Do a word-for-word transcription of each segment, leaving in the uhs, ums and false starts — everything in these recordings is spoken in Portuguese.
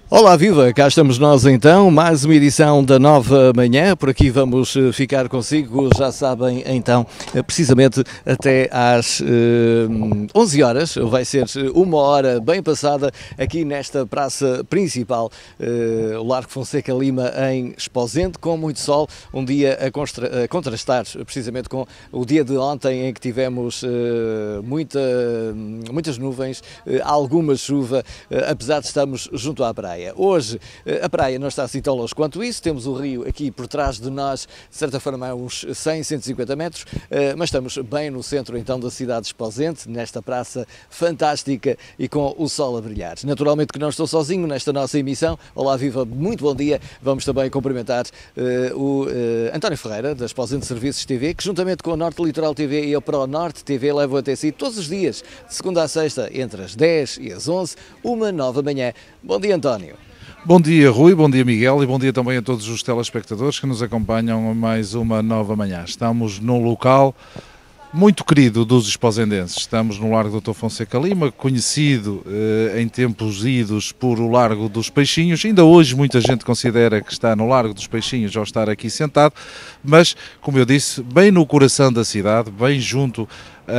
Olá, viva! Cá estamos nós então, mais uma edição da Nova Manhã. Por aqui vamos ficar consigo, já sabem então, precisamente até às uh, onze horas. Vai ser uma hora bem passada aqui nesta praça principal, uh, o Largo Fonseca Lima em Esposende, com muito sol. Um dia a, constra- a contrastar precisamente com o dia de ontem em que tivemos uh, muita, muitas nuvens, uh, alguma chuva, uh, apesar de estarmos junto à praia. Hoje a praia não está assim tão longe quanto isso, temos o rio aqui por trás de nós, de certa forma a uns cem, cento e cinquenta metros, mas estamos bem no centro então da cidade de Esposende, nesta praça fantástica e com o sol a brilhar. Naturalmente que não estou sozinho nesta nossa emissão. Olá, viva, muito bom dia. Vamos também cumprimentar uh, o uh, António Ferreira, da Esposende Serviços T V, que juntamente com a Norte Litoral T V e a Pro Norte T V levam até si todos os dias, de segunda a sexta, entre as dez e as onze, uma nova manhã. Bom dia, António. Bom dia, Rui, bom dia, Miguel, e bom dia também a todos os telespectadores que nos acompanham a mais uma nova manhã. Estamos num local muito querido dos esposendenses. Estamos no Largo doutor Fonseca Lima, conhecido eh, em tempos idos por o Largo dos Peixinhos. Ainda hoje muita gente considera que está no Largo dos Peixinhos ao estar aqui sentado, mas, como eu disse, bem no coração da cidade, bem junto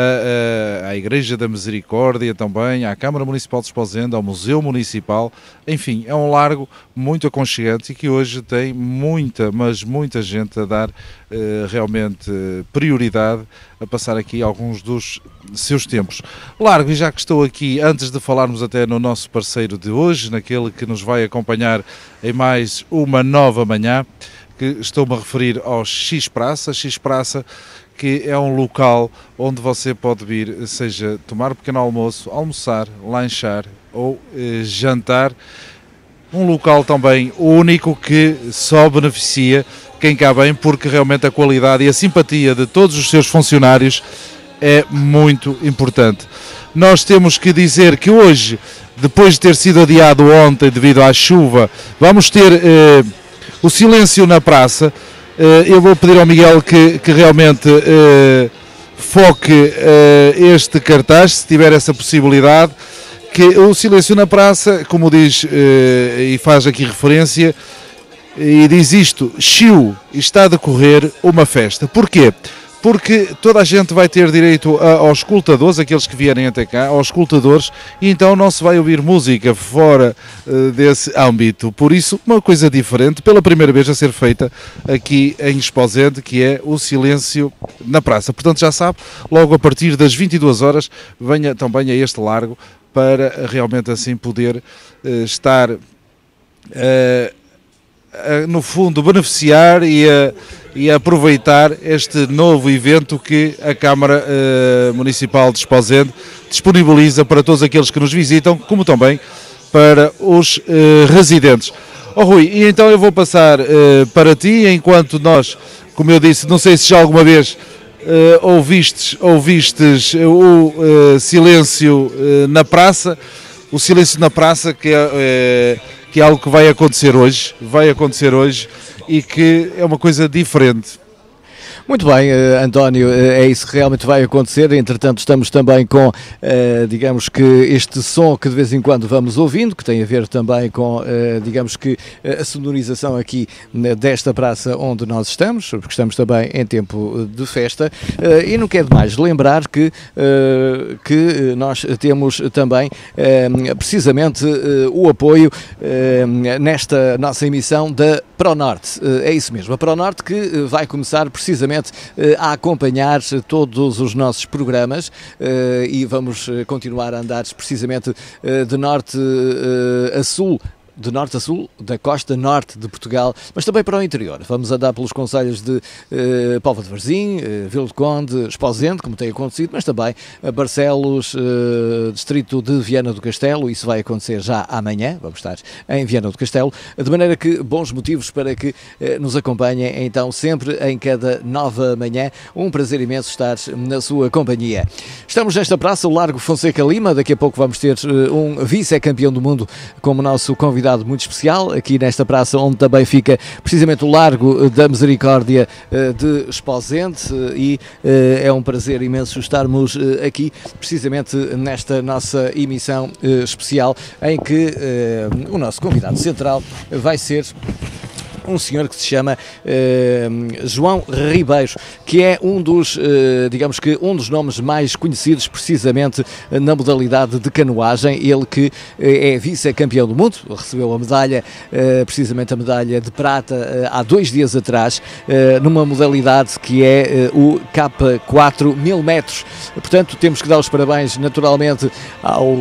à Igreja da Misericórdia também, à Câmara Municipal de Esposende, ao Museu Municipal. Enfim, é um largo muito aconchegante e que hoje tem muita, mas muita gente a dar eh, realmente prioridade a passar aqui alguns dos seus tempos. Largo, e já que estou aqui, antes de falarmos até no nosso parceiro de hoje, naquele que nos vai acompanhar em mais uma nova manhã, que estou-me a referir ao X-Praça, X-Praça, que é um local onde você pode vir, seja tomar um pequeno almoço, almoçar, lanchar ou eh, jantar. Um local também único que só beneficia quem cá vem, porque realmente a qualidade e a simpatia de todos os seus funcionários é muito importante. Nós temos que dizer que hoje, depois de ter sido adiado ontem devido à chuva, vamos ter eh, o silêncio na praça. Eu vou pedir ao Miguel que, que realmente uh, foque uh, este cartaz, se tiver essa possibilidade, que o silêncio na praça, como diz uh, e faz aqui referência, e diz isto: Xiu, está a decorrer uma festa. Porquê? Porque toda a gente vai ter direito a, aos escutadores, aqueles que vierem até cá, aos escutadores, e então não se vai ouvir música fora uh, desse âmbito. Por isso, uma coisa diferente, pela primeira vez a ser feita aqui em Esposende, que é o silêncio na praça. Portanto, já sabe, logo a partir das vinte e duas horas, venha também a este largo para realmente assim poder uh, estar, uh, uh, no fundo, beneficiar e a... Uh, e aproveitar este novo evento que a Câmara uh, Municipal de Esposende disponibiliza para todos aqueles que nos visitam, como também para os uh, residentes. Oh, Rui, e então eu vou passar uh, para ti, enquanto nós, como eu disse, não sei se já alguma vez uh, ouvistes, ouvistes o uh, silêncio uh, na praça, o silêncio na praça que é, uh, que é algo que vai acontecer hoje, vai acontecer hoje, e que é uma coisa diferente. Muito bem, uh, António, uh, é isso que realmente vai acontecer. Entretanto, estamos também com, uh, digamos que este som que de vez em quando vamos ouvindo, que tem a ver também com, uh, digamos que a sonorização aqui uh, desta praça onde nós estamos, porque estamos também em tempo de festa, uh, e não quero mais lembrar que, uh, que nós temos também uh, precisamente uh, o apoio uh, nesta nossa emissão da Pro Norte. Uh, é isso mesmo, a Pro Norte que uh, vai começar precisamente a acompanhar todos os nossos programas e vamos continuar a andar precisamente de norte a sul, de norte a sul, da costa norte de Portugal, mas também para o interior. Vamos andar pelos concelhos de uh, Póvoa de Varzim, uh, Vila do Conde, Esposende, como tem acontecido, mas também uh, Barcelos, uh, distrito de Viana do Castelo. Isso vai acontecer já amanhã, vamos estar em Viana do Castelo, de maneira que bons motivos para que uh, nos acompanhem, então, sempre em cada nova manhã. Um prazer imenso estar na sua companhia. Estamos nesta praça, o Largo Fonseca Lima. Daqui a pouco vamos ter uh, um vice-campeão do mundo como nosso convidado convidado muito especial aqui nesta praça, onde também fica precisamente o Largo da Misericórdia de Esposende, e é um prazer imenso estarmos aqui precisamente nesta nossa emissão especial, em que o nosso convidado central vai ser um senhor que se chama uh, João Ribeiro, que é um dos, uh, digamos que um dos nomes mais conhecidos precisamente na modalidade de canoagem. Ele que uh, é vice-campeão do mundo, recebeu a medalha, uh, precisamente a medalha de prata uh, há dois dias atrás, uh, numa modalidade que é uh, o K quatro mil metros. Portanto, temos que dar os parabéns naturalmente ao, uh,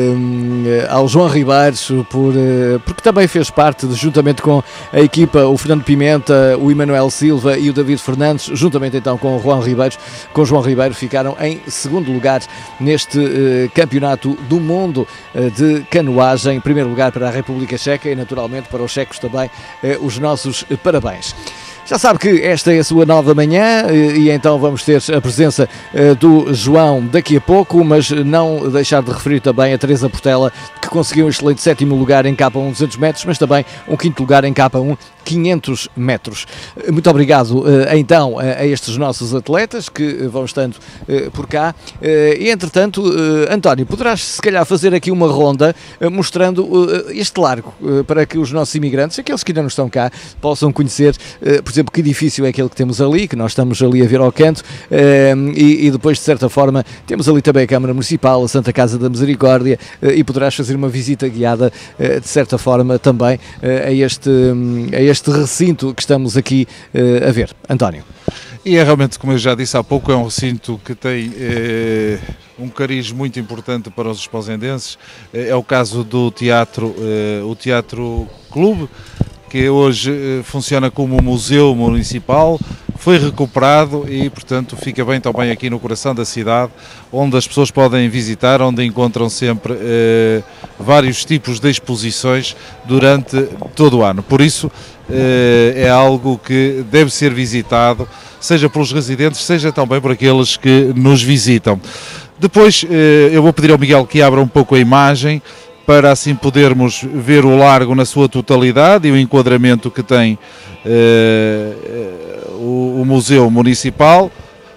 ao João Ribeiro, por, uh, porque também fez parte, de, juntamente com a equipa, o Fernando Pimenta, o Emanuel Silva e o David Fernandes, juntamente então com o João Ribeiro, com o João Ribeiro, ficaram em segundo lugar neste uh, campeonato do mundo uh, de canoagem. Em primeiro lugar para a República Checa e naturalmente para os checos também uh, os nossos uh, parabéns. Já sabe que esta é a sua nova manhã e então vamos ter a presença do João daqui a pouco, mas não deixar de referir também a Teresa Portela, que conseguiu um excelente sétimo lugar em K um duzentos metros, mas também um quinto lugar em K um quinhentos metros. Muito obrigado então a estes nossos atletas que vão estando por cá. E entretanto, António, poderás se calhar fazer aqui uma ronda mostrando este largo para que os nossos imigrantes, aqueles que ainda não estão cá, possam conhecer, por exemplo, que edifício é aquele que temos ali, que nós estamos ali a ver ao canto, e, e depois de certa forma temos ali também a Câmara Municipal, a Santa Casa da Misericórdia, e poderás fazer uma visita guiada de certa forma também a este, a este recinto que estamos aqui a ver. António. E é realmente, como eu já disse há pouco, é um recinto que tem eh, um cariz muito importante para os esposendenses. É o caso do Teatro, eh, o Teatro Clube, que hoje eh, funciona como museu municipal, foi recuperado e, portanto, fica bem também aqui no coração da cidade, onde as pessoas podem visitar, onde encontram sempre eh, vários tipos de exposições durante todo o ano. Por isso, eh, é algo que deve ser visitado, seja pelos residentes, seja também por aqueles que nos visitam. Depois, eh, eu vou pedir ao Miguel que abra um pouco a imagem, para assim podermos ver o largo na sua totalidade e o enquadramento que tem eh, o, o Museu Municipal.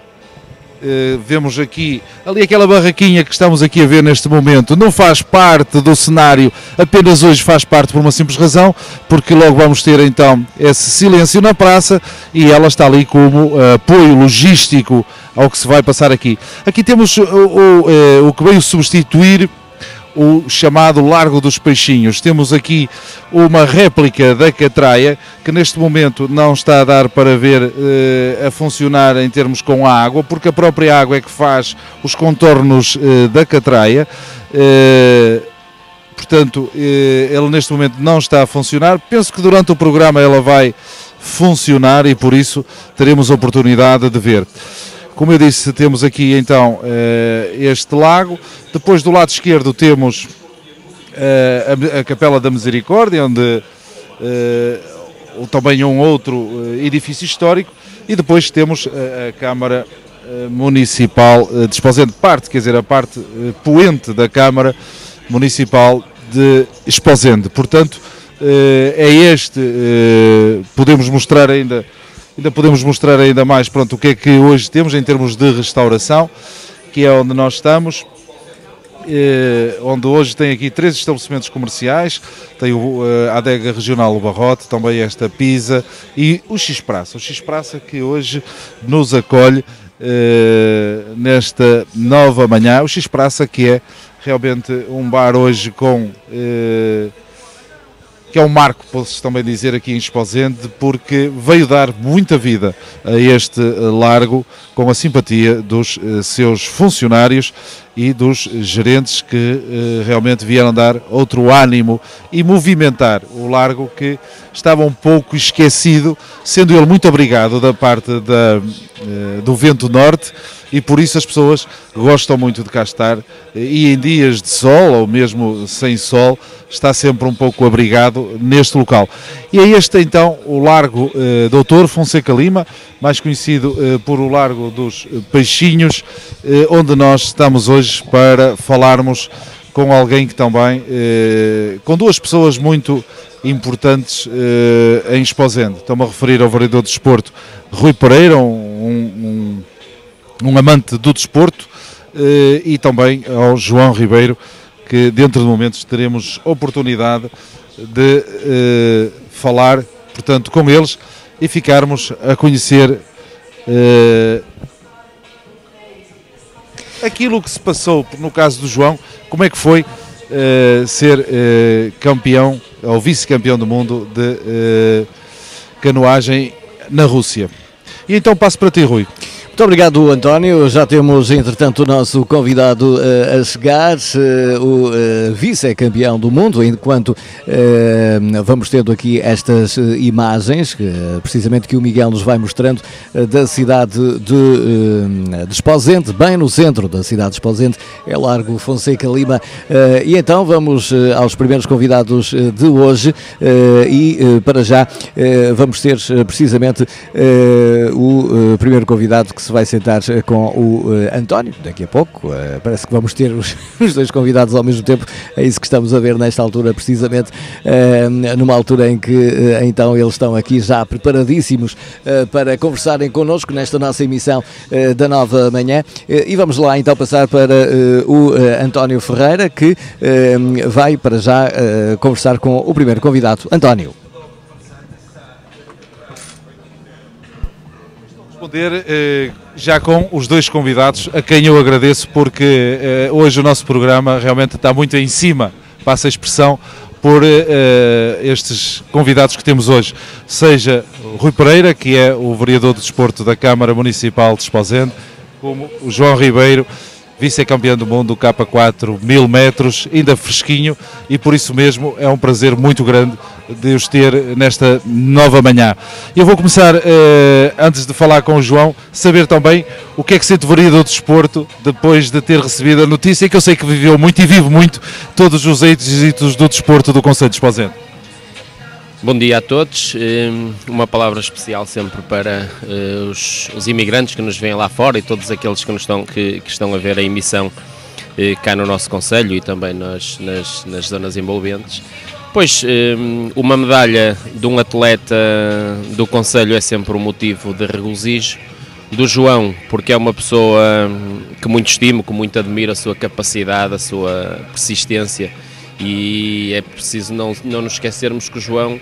Eh, vemos aqui, ali aquela barraquinha que estamos aqui a ver neste momento, não faz parte do cenário, apenas hoje faz parte por uma simples razão, porque logo vamos ter então esse silêncio na praça e ela está ali como uh, apoio logístico ao que se vai passar aqui. Aqui temos o, o, o, o que veio substituir o chamado Largo dos Peixinhos. Temos aqui uma réplica da catraia, que neste momento não está a dar para ver eh, a funcionar em termos com a água, porque a própria água é que faz os contornos eh, da catraia. Eh, portanto, eh, ela neste momento não está a funcionar. Penso que durante o programa ela vai funcionar e por isso teremos a oportunidade de ver. Como eu disse, temos aqui então este lago. Depois do lado esquerdo temos a Capela da Misericórdia, onde também um outro edifício histórico. E depois temos a Câmara Municipal de Esposende, parte, quer dizer, a parte poente da Câmara Municipal de Esposende. Portanto, é este, podemos mostrar ainda... Ainda podemos mostrar ainda mais, pronto, o que é que hoje temos em termos de restauração, que é onde nós estamos, eh, onde hoje tem aqui três estabelecimentos comerciais, tem o, a Adega Regional do Barrote, também esta Pisa e o X-Praça, o X-Praça que hoje nos acolhe eh, nesta nova manhã, o X-Praça que é realmente um bar hoje com... Eh, que é um marco, posso também dizer, aqui em Esposende, porque veio dar muita vida a este largo com a simpatia dos uh, seus funcionários e dos gerentes que uh, realmente vieram dar outro ânimo e movimentar o largo que estava um pouco esquecido, sendo ele muito abrigado da parte da, uh, do vento norte, e por isso as pessoas gostam muito de cá estar, e em dias de sol ou mesmo sem sol está sempre um pouco abrigado neste local. E é este então o Largo eh, doutor Fonseca Lima, mais conhecido eh, por o Largo dos Peixinhos, eh, onde nós estamos hoje para falarmos com alguém que também, eh, com duas pessoas muito importantes eh, em Esposende. Estou-me a referir ao vereador de desporto Rui Pereira, um, um, um amante do desporto, eh, e também ao João Ribeiro, que dentro de momentos teremos oportunidade de eh, falar, portanto, com eles e ficarmos a conhecer eh, aquilo que se passou no caso do João, como é que foi eh, ser eh, campeão ou vice-campeão do mundo de eh, canoagem na Rússia. E então passo para ti, Rui. Muito obrigado, António. Já temos, entretanto, o nosso convidado uh, a chegar, uh, o uh, vice-campeão do mundo, enquanto uh, vamos tendo aqui estas uh, imagens, uh, precisamente que o Miguel nos vai mostrando, uh, da cidade de, uh, de Esposende, bem no centro da cidade de Esposende, é Largo Fonseca Lima. Uh, e então vamos uh, aos primeiros convidados uh, de hoje uh, e, uh, para já, uh, vamos ter uh, precisamente uh, o uh, primeiro convidado que se vai sentar com o uh, António, daqui a pouco. Uh, parece que vamos ter os, os dois convidados ao mesmo tempo, é isso que estamos a ver nesta altura, precisamente, uh, numa altura em que uh, então eles estão aqui já preparadíssimos uh, para conversarem connosco nesta nossa emissão uh, da Nova Manhã. Uh, e vamos lá então passar para uh, o uh, António Ferreira, que uh, vai para já uh, conversar com o primeiro convidado. António. Responder eh, já com os dois convidados, a quem eu agradeço, porque eh, hoje o nosso programa realmente está muito em cima, passa a expressão, por eh, estes convidados que temos hoje, seja o Rui Pereira, que é o vereador de desporto da Câmara Municipal de Esposende, como o João Ribeiro, vice-campeão do mundo do K quatro mil metros, ainda fresquinho, e por isso mesmo é um prazer muito grande de os ter nesta nova manhã. Eu vou começar, eh, antes de falar com o João, saber também o que é que sente o vereador de desporto depois de ter recebido a notícia, que eu sei que viveu muito e vive muito todos os êxitos do desporto do Concelho de Esposende. Bom dia a todos, uma palavra especial sempre para os, os imigrantes que nos vêm lá fora e todos aqueles que, nos estão, que, que estão a ver a emissão cá no nosso concelho e também nas, nas, nas zonas envolventes. Pois, uma medalha de um atleta do concelho é sempre um motivo de regozijo. Do João, porque é uma pessoa que muito estimo, que muito admiro a sua capacidade, a sua persistência. E é preciso não, não nos esquecermos que o João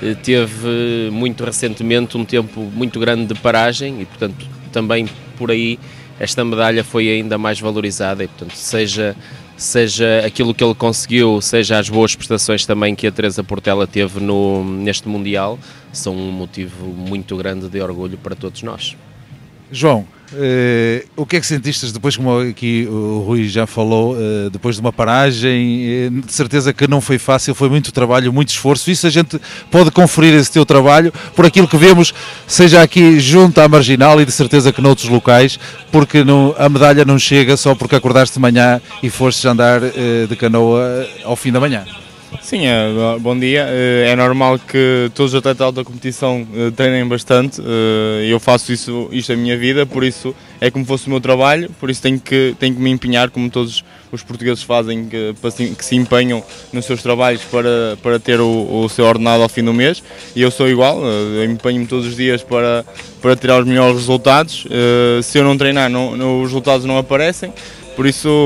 teve muito recentemente um tempo muito grande de paragem e, portanto, também por aí esta medalha foi ainda mais valorizada e, portanto, seja, seja aquilo que ele conseguiu, seja as boas prestações também que a Teresa Portela teve no, neste Mundial, são um motivo muito grande de orgulho para todos nós. João, eh, o que é que sentiste depois, como aqui o Rui já falou, eh, depois de uma paragem, eh, de certeza que não foi fácil, foi muito trabalho, muito esforço, isso a gente pode conferir esse teu trabalho por aquilo que vemos, seja aqui junto à Marginal e de certeza que noutros locais, porque não, a medalha não chega só porque acordaste de manhã e foste andar eh, de canoa ao fim da manhã. Sim, é, bom dia. É normal que todos os atletas de alta competição treinem bastante. Eu faço isso, isto é a minha vida, por isso é como fosse o meu trabalho, por isso tenho que, tenho que me empenhar, como todos os portugueses fazem, que, que se empenham nos seus trabalhos para, para ter o, o seu ordenado ao fim do mês. E eu sou igual, eu empenho-me todos os dias para, para tirar os melhores resultados. Se eu não treinar, não, os resultados não aparecem. Por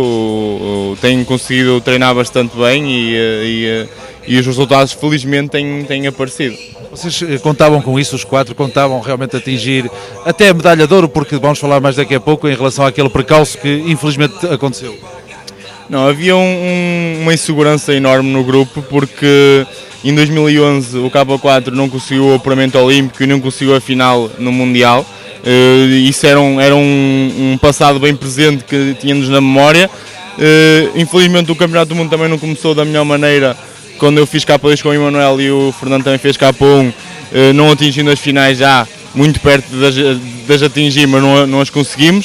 isso tenho conseguido treinar bastante bem e, e, e os resultados felizmente têm, têm aparecido. Vocês contavam com isso, os quatro, contavam realmente atingir até a medalha de ouro, porque vamos falar mais daqui a pouco em relação àquele percalço que infelizmente aconteceu. Não, havia um, uma insegurança enorme no grupo porque em dois mil e onze o K quatro não conseguiu o apuramento olímpico e não conseguiu a final no Mundial. Uh, isso era, um, era um, um passado bem presente que tínhamos na memória. Uh, infelizmente o Campeonato do Mundo também não começou da melhor maneira quando eu fiz K dois com o Emanuel e o Fernando também fez K um, uh, não atingindo as finais já, muito perto de as, de as atingir, mas não, não as conseguimos.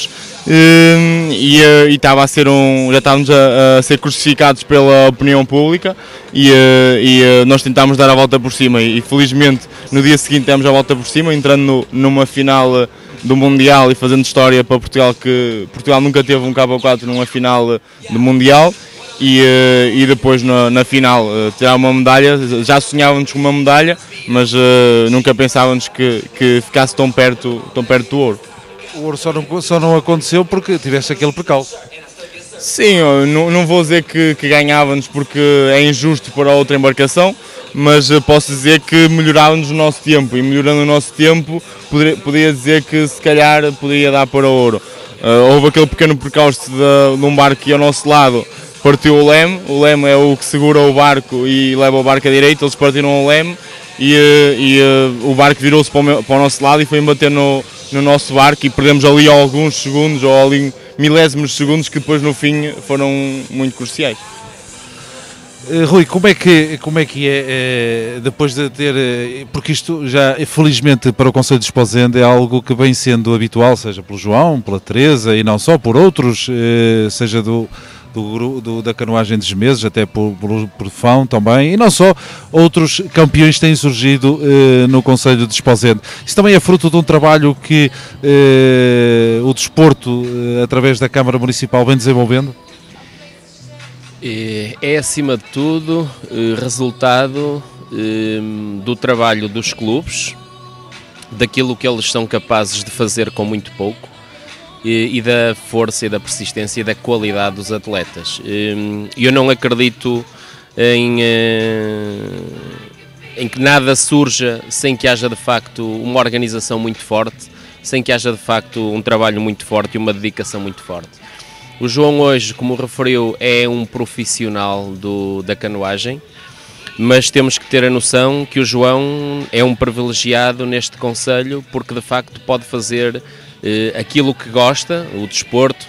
Uh, e uh, estava a ser um, já estávamos a, a ser crucificados pela opinião pública e, uh, e uh, nós tentámos dar a volta por cima e, e felizmente no dia seguinte demos a volta por cima, entrando no, numa final uh, do Mundial e fazendo história para Portugal, que Portugal nunca teve um K quatro numa final uh, do Mundial. e, e depois na, na final tirar uma medalha. Já sonhávamos com uma medalha, mas uh, nunca pensávamos que, que ficasse tão perto, tão perto do ouro. O ouro só não, só não aconteceu porque tiveste aquele percalço. Sim, não, não vou dizer que, que ganhávamos porque é injusto para outra embarcação, mas posso dizer que melhorávamos o nosso tempo, e melhorando o nosso tempo poderia, podia dizer que se calhar poderia dar para o ouro. Uh, houve aquele pequeno percalço de, de um barco que ao nosso lado partiu o leme. O leme é o que segura o barco e leva o barco à direita. Eles partiram o leme e, e uh, o barco virou-se para, para o nosso lado e foi embater no, no nosso barco, e perdemos ali alguns segundos, ou ali milésimos de segundos, que depois no fim foram muito cruciais. Uh, Rui, como é que, como é, que é, é depois de ter, porque isto já felizmente para o Conselho de Esposende é algo que vem sendo habitual, seja pelo João, pela Teresa e não só por outros, uh, seja do, do, do, da canoagem dos meses, até por, por, por Fão também, e não só, outros campeões têm surgido uh, no Conselho de Esposende. Isso também é fruto de um trabalho que uh, o desporto, uh, através da Câmara Municipal, vem desenvolvendo? É, acima de tudo, resultado do trabalho dos clubes, daquilo que eles são capazes de fazer com muito pouco, e da força e da persistência e da qualidade dos atletas. Eu não acredito em, em que nada surja sem que haja de facto uma organização muito forte, sem que haja de facto um trabalho muito forte e uma dedicação muito forte. O João hoje, como referiu, é um profissional do, da canoagem, mas temos que ter a noção que o João é um privilegiado neste concelho, porque de facto pode fazer eh, aquilo que gosta, o desporto,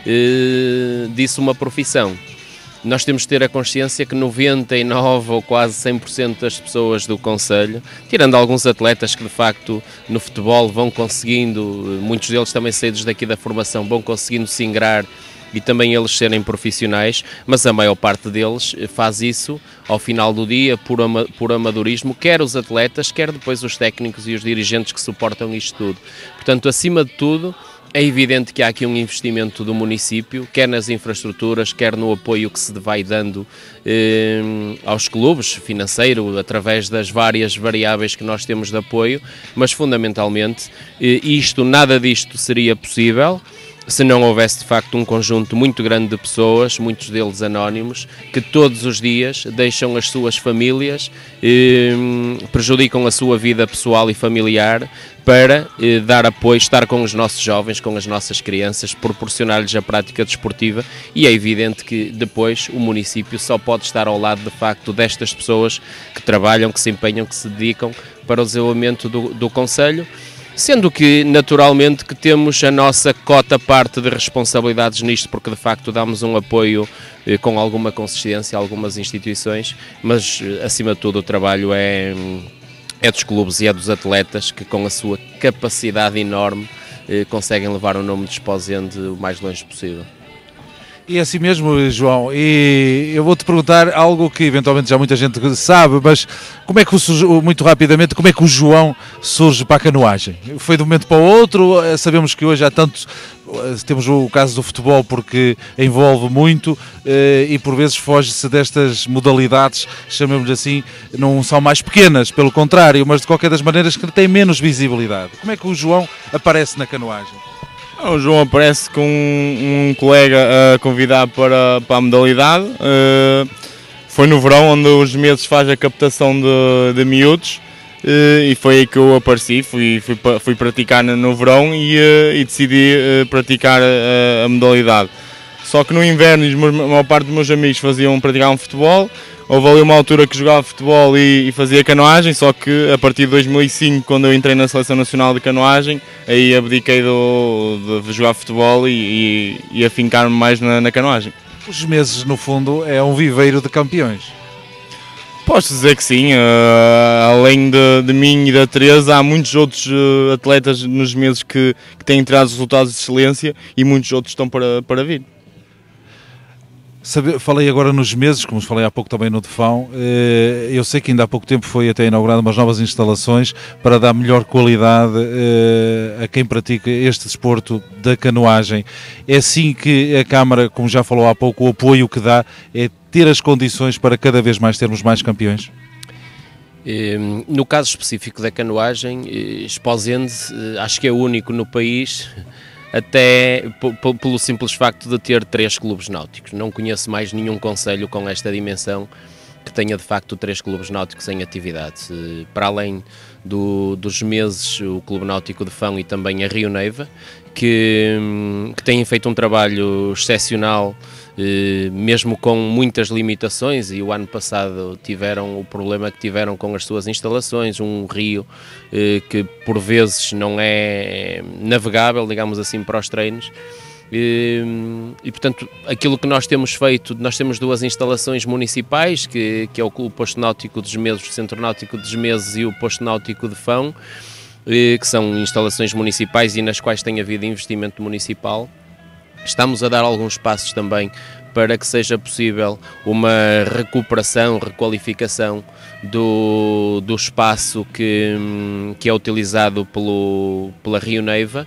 eh, disso uma profissão. Nós temos de ter a consciência que noventa e nove ou quase cem por cento das pessoas do concelho, tirando alguns atletas que de facto no futebol vão conseguindo, muitos deles também saídos daqui da formação, vão conseguindo se ingrar e também eles serem profissionais, mas a maior parte deles faz isso ao final do dia por, ama, por amadorismo, quer os atletas, quer depois os técnicos e os dirigentes que suportam isto tudo. Portanto, acima de tudo, é evidente que há aqui um investimento do município, quer nas infraestruturas, quer no apoio que se vai dando eh, aos clubes, financeiro, através das várias variáveis que nós temos de apoio, mas fundamentalmente eh, isto, nada disto seria possível se não houvesse de facto um conjunto muito grande de pessoas, muitos deles anónimos, que todos os dias deixam as suas famílias, eh, prejudicam a sua vida pessoal e familiar para eh, dar apoio, estar com os nossos jovens, com as nossas crianças, proporcionar-lhes a prática desportiva, e é evidente que depois o município só pode estar ao lado de facto destas pessoas que trabalham, que se empenham, que se dedicam para o desenvolvimento do, do concelho. Sendo que, naturalmente, que temos a nossa cota parte de responsabilidades nisto, porque de facto damos um apoio eh, com alguma consistência a algumas instituições, mas acima de tudo o trabalho é, é dos clubes e é dos atletas que com a sua capacidade enorme eh, conseguem levar o nome de Esposende o mais longe possível. E é assim mesmo, João, e eu vou-te perguntar algo que eventualmente já muita gente sabe, mas como é que, o, muito rapidamente, como é que o João surge para a canoagem? Foi de um momento para o outro? Sabemos que hoje há tanto, temos o caso do futebol porque envolve muito e por vezes foge-se destas modalidades, chamemos assim, não são mais pequenas, pelo contrário, mas de qualquer das maneiras que têm menos visibilidade. Como é que o João aparece na canoagem? O João aparece com um, um colega a convidar para, para a modalidade. Uh, foi no verão, onde os meses faz a captação de, de miúdos, uh, e foi aí que eu apareci. Fui, fui, fui praticar no verão e, uh, e decidi uh, praticar a, a modalidade. Só que no inverno a maior parte dos meus amigos faziam, praticavam futebol. Houve ali uma altura que jogava futebol e, e fazia canoagem, só que a partir de dois mil e cinco, quando eu entrei na Seleção Nacional de Canoagem, aí abdiquei do, de jogar futebol e, e, e afincar-me mais na, na canoagem. Os meses, no fundo, é um viveiro de campeões. Posso dizer que sim, uh, além de, de mim e da Teresa, há muitos outros uh, atletas nos meses que, que têm tirado resultados de excelência, e muitos outros estão para, para vir. Sabe, falei agora nos meses, como falei há pouco também no Defão, eu sei que ainda há pouco tempo foi até inaugurado umas novas instalações para dar melhor qualidade a quem pratica este desporto da canoagem. É assim que a Câmara, como já falou há pouco, o apoio que dá é ter as condições para cada vez mais termos mais campeões? No caso específico da canoagem, Esposende acho que é o único no país, até pelo simples facto de ter três clubes náuticos. Não conheço mais nenhum concelho com esta dimensão que tenha de facto três clubes náuticos em atividade. Para além do, dos meses, o Clube Náutico de Fão e também a Rio Neiva, que, que têm feito um trabalho excepcional, mesmo com muitas limitações, e o ano passado tiveram o problema que tiveram com as suas instalações, um rio que por vezes não é navegável, digamos assim, para os treinos. E, e portanto, aquilo que nós temos feito, nós temos duas instalações municipais, que, que é o Posto Náutico dos Meses, o Centro Náutico dos Meses e o Posto Náutico de Fão, que são instalações municipais e nas quais tem havido investimento municipal. Estamos a dar alguns passos também para que seja possível uma recuperação, requalificação do, do espaço que, que é utilizado pelo, pela Rio Neiva,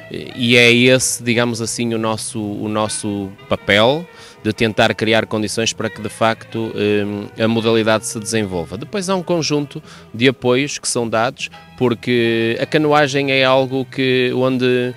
e é esse, digamos assim, o nosso, o nosso papel, de tentar criar condições para que de facto a modalidade se desenvolva. Depois há um conjunto de apoios que são dados, porque a canoagem é algo que, onde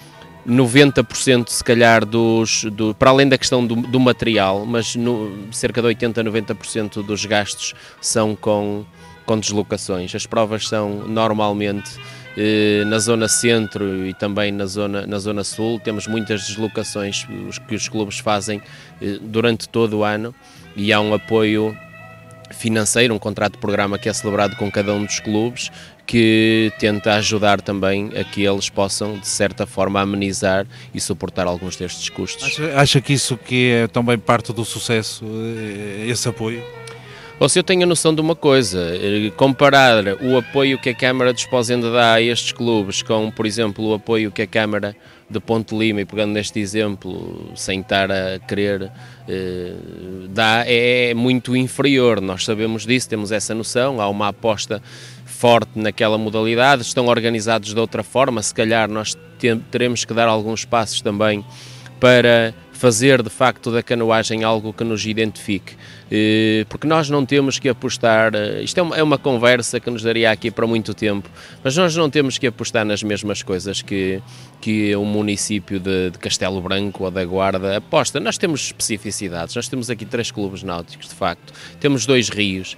noventa por cento se calhar dos, do, para além da questão do, do material, mas no, cerca de oitenta a noventa por cento dos gastos são com, com deslocações. As provas são normalmente eh, na zona centro e também na zona, na zona sul. Temos muitas deslocações que os clubes fazem eh, durante todo o ano, e há um apoio financeiro, um contrato de programa que é celebrado com cada um dos clubes, que tenta ajudar também a que eles possam, de certa forma, amenizar e suportar alguns destes custos. Acha, acha que isso que é também parte do sucesso, esse apoio? Ou se eu tenho a noção de uma coisa, comparar o apoio que a Câmara de Esposende dá a estes clubes com, por exemplo, o apoio que a Câmara de Ponte Lima, e pegando neste exemplo, sem estar a querer, eh, dá, é muito inferior. Nós sabemos disso, temos essa noção, há uma aposta forte naquela modalidade, estão organizados de outra forma, se calhar nós teremos que dar alguns passos também para fazer de facto da canoagem algo que nos identifique, porque nós não temos que apostar, isto é uma, é uma conversa que nos daria aqui para muito tempo, mas nós não temos que apostar nas mesmas coisas que, que o município de, de Castelo Branco ou da Guarda aposta. Nós temos especificidades, nós temos aqui três clubes náuticos de facto, temos dois rios.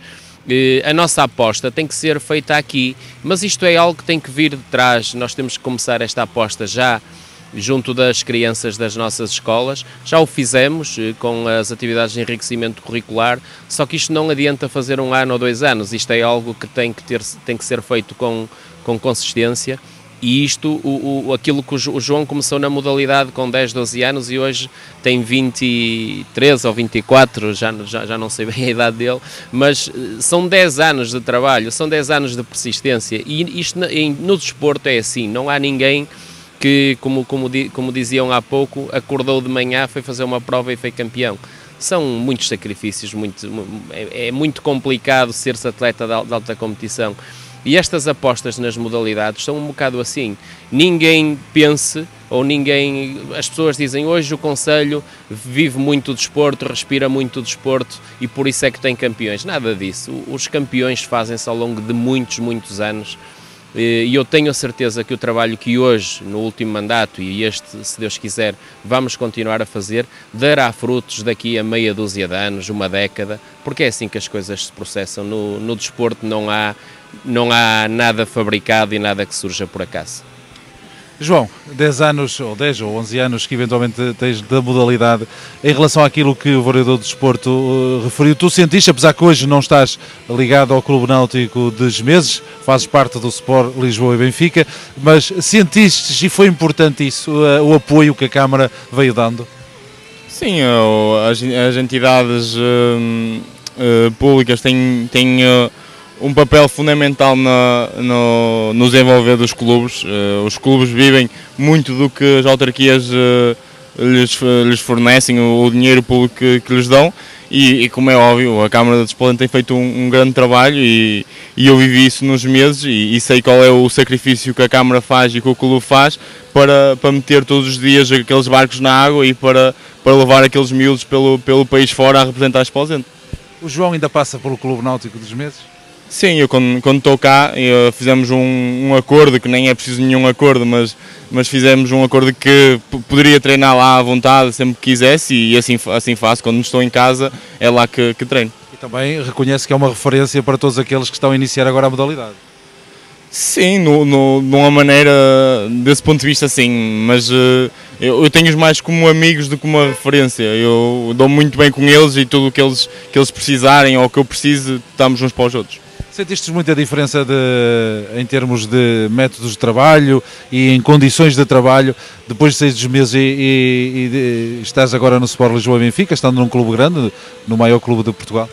A nossa aposta tem que ser feita aqui, mas isto é algo que tem que vir de trás. Nós temos que começar esta aposta já junto das crianças das nossas escolas. Já o fizemos com as atividades de enriquecimento curricular, só que isto não adianta fazer um ano ou dois anos, isto é algo que tem que, ter, tem que ser feito com, com consistência. E isto, o, o, aquilo que o João começou na modalidade com dez, doze anos e hoje tem vinte e três ou vinte e quatro, já, já, já não sei bem a idade dele, mas são dez anos de trabalho, são dez anos de persistência, e isto no desporto é assim, não há ninguém que, como, como, como diziam há pouco, acordou de manhã, foi fazer uma prova e foi campeão. São muitos sacrifícios, muito, é, é muito complicado ser-se atleta de alta competição. E estas apostas nas modalidades são um bocado assim. Ninguém pense, ou ninguém... As pessoas dizem, hoje o Conselho vive muito o desporto, respira muito o desporto e por isso é que tem campeões. Nada disso. Os campeões fazem-se ao longo de muitos, muitos anos. E eu tenho a certeza que o trabalho que hoje, no último mandato, e este, se Deus quiser, vamos continuar a fazer, dará frutos daqui a meia dúzia de anos, uma década, porque é assim que as coisas se processam. No, no desporto não há, não há nada fabricado e nada que surja por acaso. João, dez anos, ou dez ou onze anos que eventualmente tens da modalidade, em relação àquilo que o vereador do desporto uh, referiu, tu sentiste, apesar que hoje não estás ligado ao Clube Náutico dos Meses, fazes parte do Sport Lisboa e Benfica, mas sentiste, e foi importante isso, uh, o apoio que a Câmara veio dando? Sim, uh, as, as entidades uh, uh, públicas têm... têm uh, um papel fundamental na, no, no desenvolver dos clubes. Uh, os clubes vivem muito do que as autarquias uh, lhes, lhes fornecem, o, o dinheiro público que, que lhes dão. E, e como é óbvio, a Câmara de Esposa tem feito um, um grande trabalho e, e eu vivi isso nos meses e, e sei qual é o sacrifício que a Câmara faz e que o clube faz para, para meter todos os dias aqueles barcos na água e para, para levar aqueles miúdos pelo, pelo país fora a representar a Esposende. O João ainda passa pelo Clube Náutico dos Meses? Sim, eu quando, quando estou cá eu, fizemos um, um acordo, que nem é preciso nenhum acordo, mas, mas fizemos um acordo que poderia treinar lá à vontade sempre que quisesse e assim, assim faço, quando estou em casa é lá que, que treino. E também reconhece que é uma referência para todos aqueles que estão a iniciar agora a modalidade? Sim, no, no, de uma maneira, desse ponto de vista sim, mas uh, eu, eu tenho-os mais como amigos do que uma referência, eu dou muito bem com eles e tudo o que eles, que eles precisarem ou o que eu preciso, estamos uns para os outros. Sentiste muita diferença de, em termos de métodos de trabalho e em condições de trabalho depois de seis meses e, e, e de, estás agora no Sport Lisboa Benfica, estando num clube grande, no maior clube de Portugal?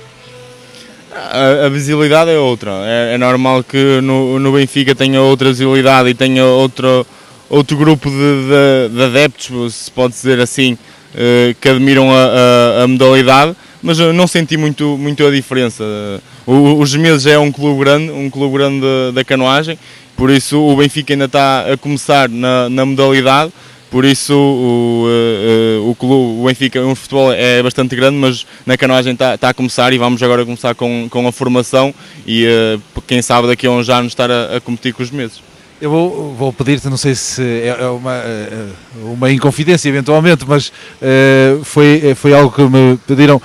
A, a visibilidade é outra, é, é normal que no, no Benfica tenha outra visibilidade e tenha outro, outro grupo de, de, de adeptos, se pode dizer assim, que admiram a, a, a modalidade, mas eu não senti muito, muito a diferença. O, os Gemeses é um clube grande, um clube grande da, da canoagem, por isso o Benfica ainda está a começar na, na modalidade, por isso o, o, o, clube, o Benfica, o futebol é bastante grande, mas na canoagem está, está a começar e vamos agora começar com, com a formação e quem sabe daqui a uns anos estar a, a competir com os Gemeses. Eu vou, vou pedir-te, não sei se é uma, uma inconfidência eventualmente, mas uh, foi, foi algo que me pediram.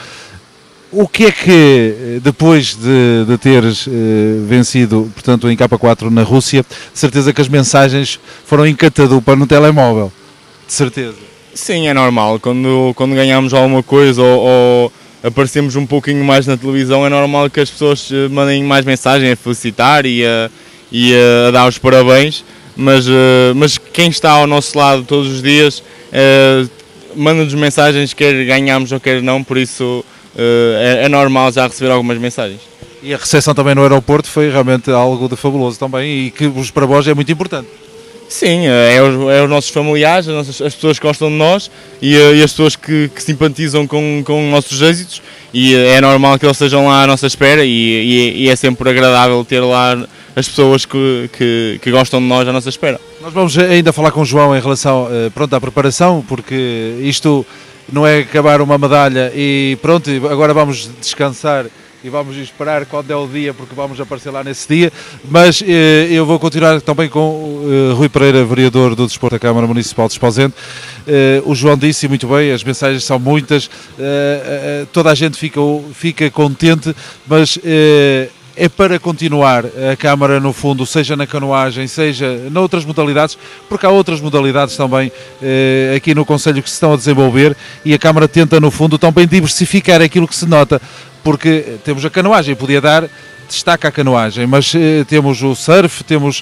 O que é que, depois de, de teres uh, vencido, portanto, em K quatro na Rússia, de certeza que as mensagens foram em catadupa no telemóvel? De certeza. Sim, é normal. Quando, quando ganhamos alguma coisa ou, ou aparecemos um pouquinho mais na televisão, é normal que as pessoas mandem mais mensagens a felicitar e a, e a dar os parabéns, mas, mas quem está ao nosso lado todos os dias uh, manda-nos mensagens, quer ganhamos ou quer não, por isso é, é normal já receber algumas mensagens. E a recepção também no aeroporto foi realmente algo de fabuloso também e que os para vós é muito importante. Sim, é os, é os nossos familiares, as, nossas, as pessoas que gostam de nós e, e as pessoas que, que simpatizam com, com os nossos êxitos e é normal que eles estejam lá à nossa espera e, e, e é sempre agradável ter lá as pessoas que, que, que gostam de nós à nossa espera. Nós vamos ainda falar com o João em relação pronto, à preparação, porque isto não é acabar uma medalha e pronto, agora vamos descansar e vamos esperar quando é o dia, porque vamos aparecer lá nesse dia, mas eh, eu vou continuar também com eh, Rui Pereira, vereador do Desporto da Câmara Municipal de Esposende. Eh, o João disse muito bem, as mensagens são muitas, eh, eh, toda a gente fica, fica contente, mas eh, é para continuar a Câmara, no fundo, seja na canoagem, seja noutras modalidades, porque há outras modalidades também eh, aqui no Conselho que se estão a desenvolver e a Câmara tenta, no fundo, também diversificar aquilo que se nota, porque temos a canoagem, podia dar destaque à canoagem, mas eh, temos o surf, temos,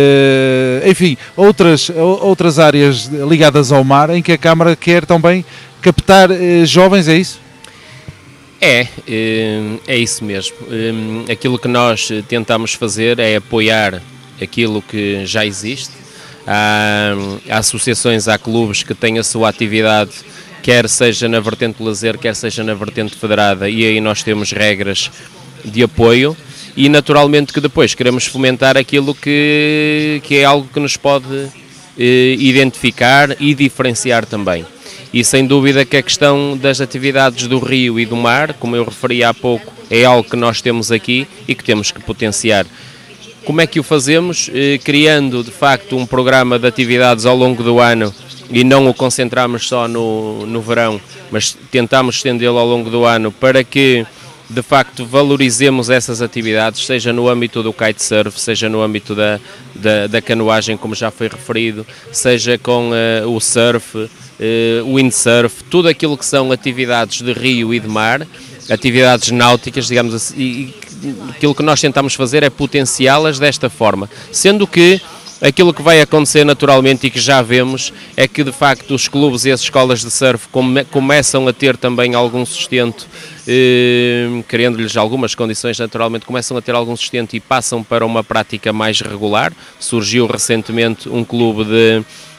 eh, enfim, outras, outras áreas ligadas ao mar em que a Câmara quer também captar eh, jovens, é isso? É, é isso mesmo. Aquilo que nós tentamos fazer é apoiar aquilo que já existe. Há, há associações, há clubes que têm a sua atividade, quer seja na vertente do lazer, quer seja na vertente federada, e aí nós temos regras de apoio e naturalmente que depois queremos fomentar aquilo que, que é algo que nos pode eh, identificar e diferenciar também. E sem dúvida que a questão das atividades do rio e do mar, como eu referi há pouco, é algo que nós temos aqui e que temos que potenciar. Como é que o fazemos? Eh, criando de facto um programa de atividades ao longo do ano e não o concentramos só no, no verão, mas tentamos estendê-lo ao longo do ano para que de facto valorizemos essas atividades, seja no âmbito do kitesurf, seja no âmbito da, da, da canoagem, como já foi referido, seja com uh, o surf, uh, o windsurf, tudo aquilo que são atividades de rio e de mar, atividades náuticas, digamos assim, e aquilo que nós tentamos fazer é potenciá-las desta forma, sendo que aquilo que vai acontecer naturalmente e que já vemos é que de facto os clubes e as escolas de surf come, começam a ter também algum sustento, eh, criando-lhes algumas condições, naturalmente começam a ter algum sustento e passam para uma prática mais regular. Surgiu recentemente um clube de,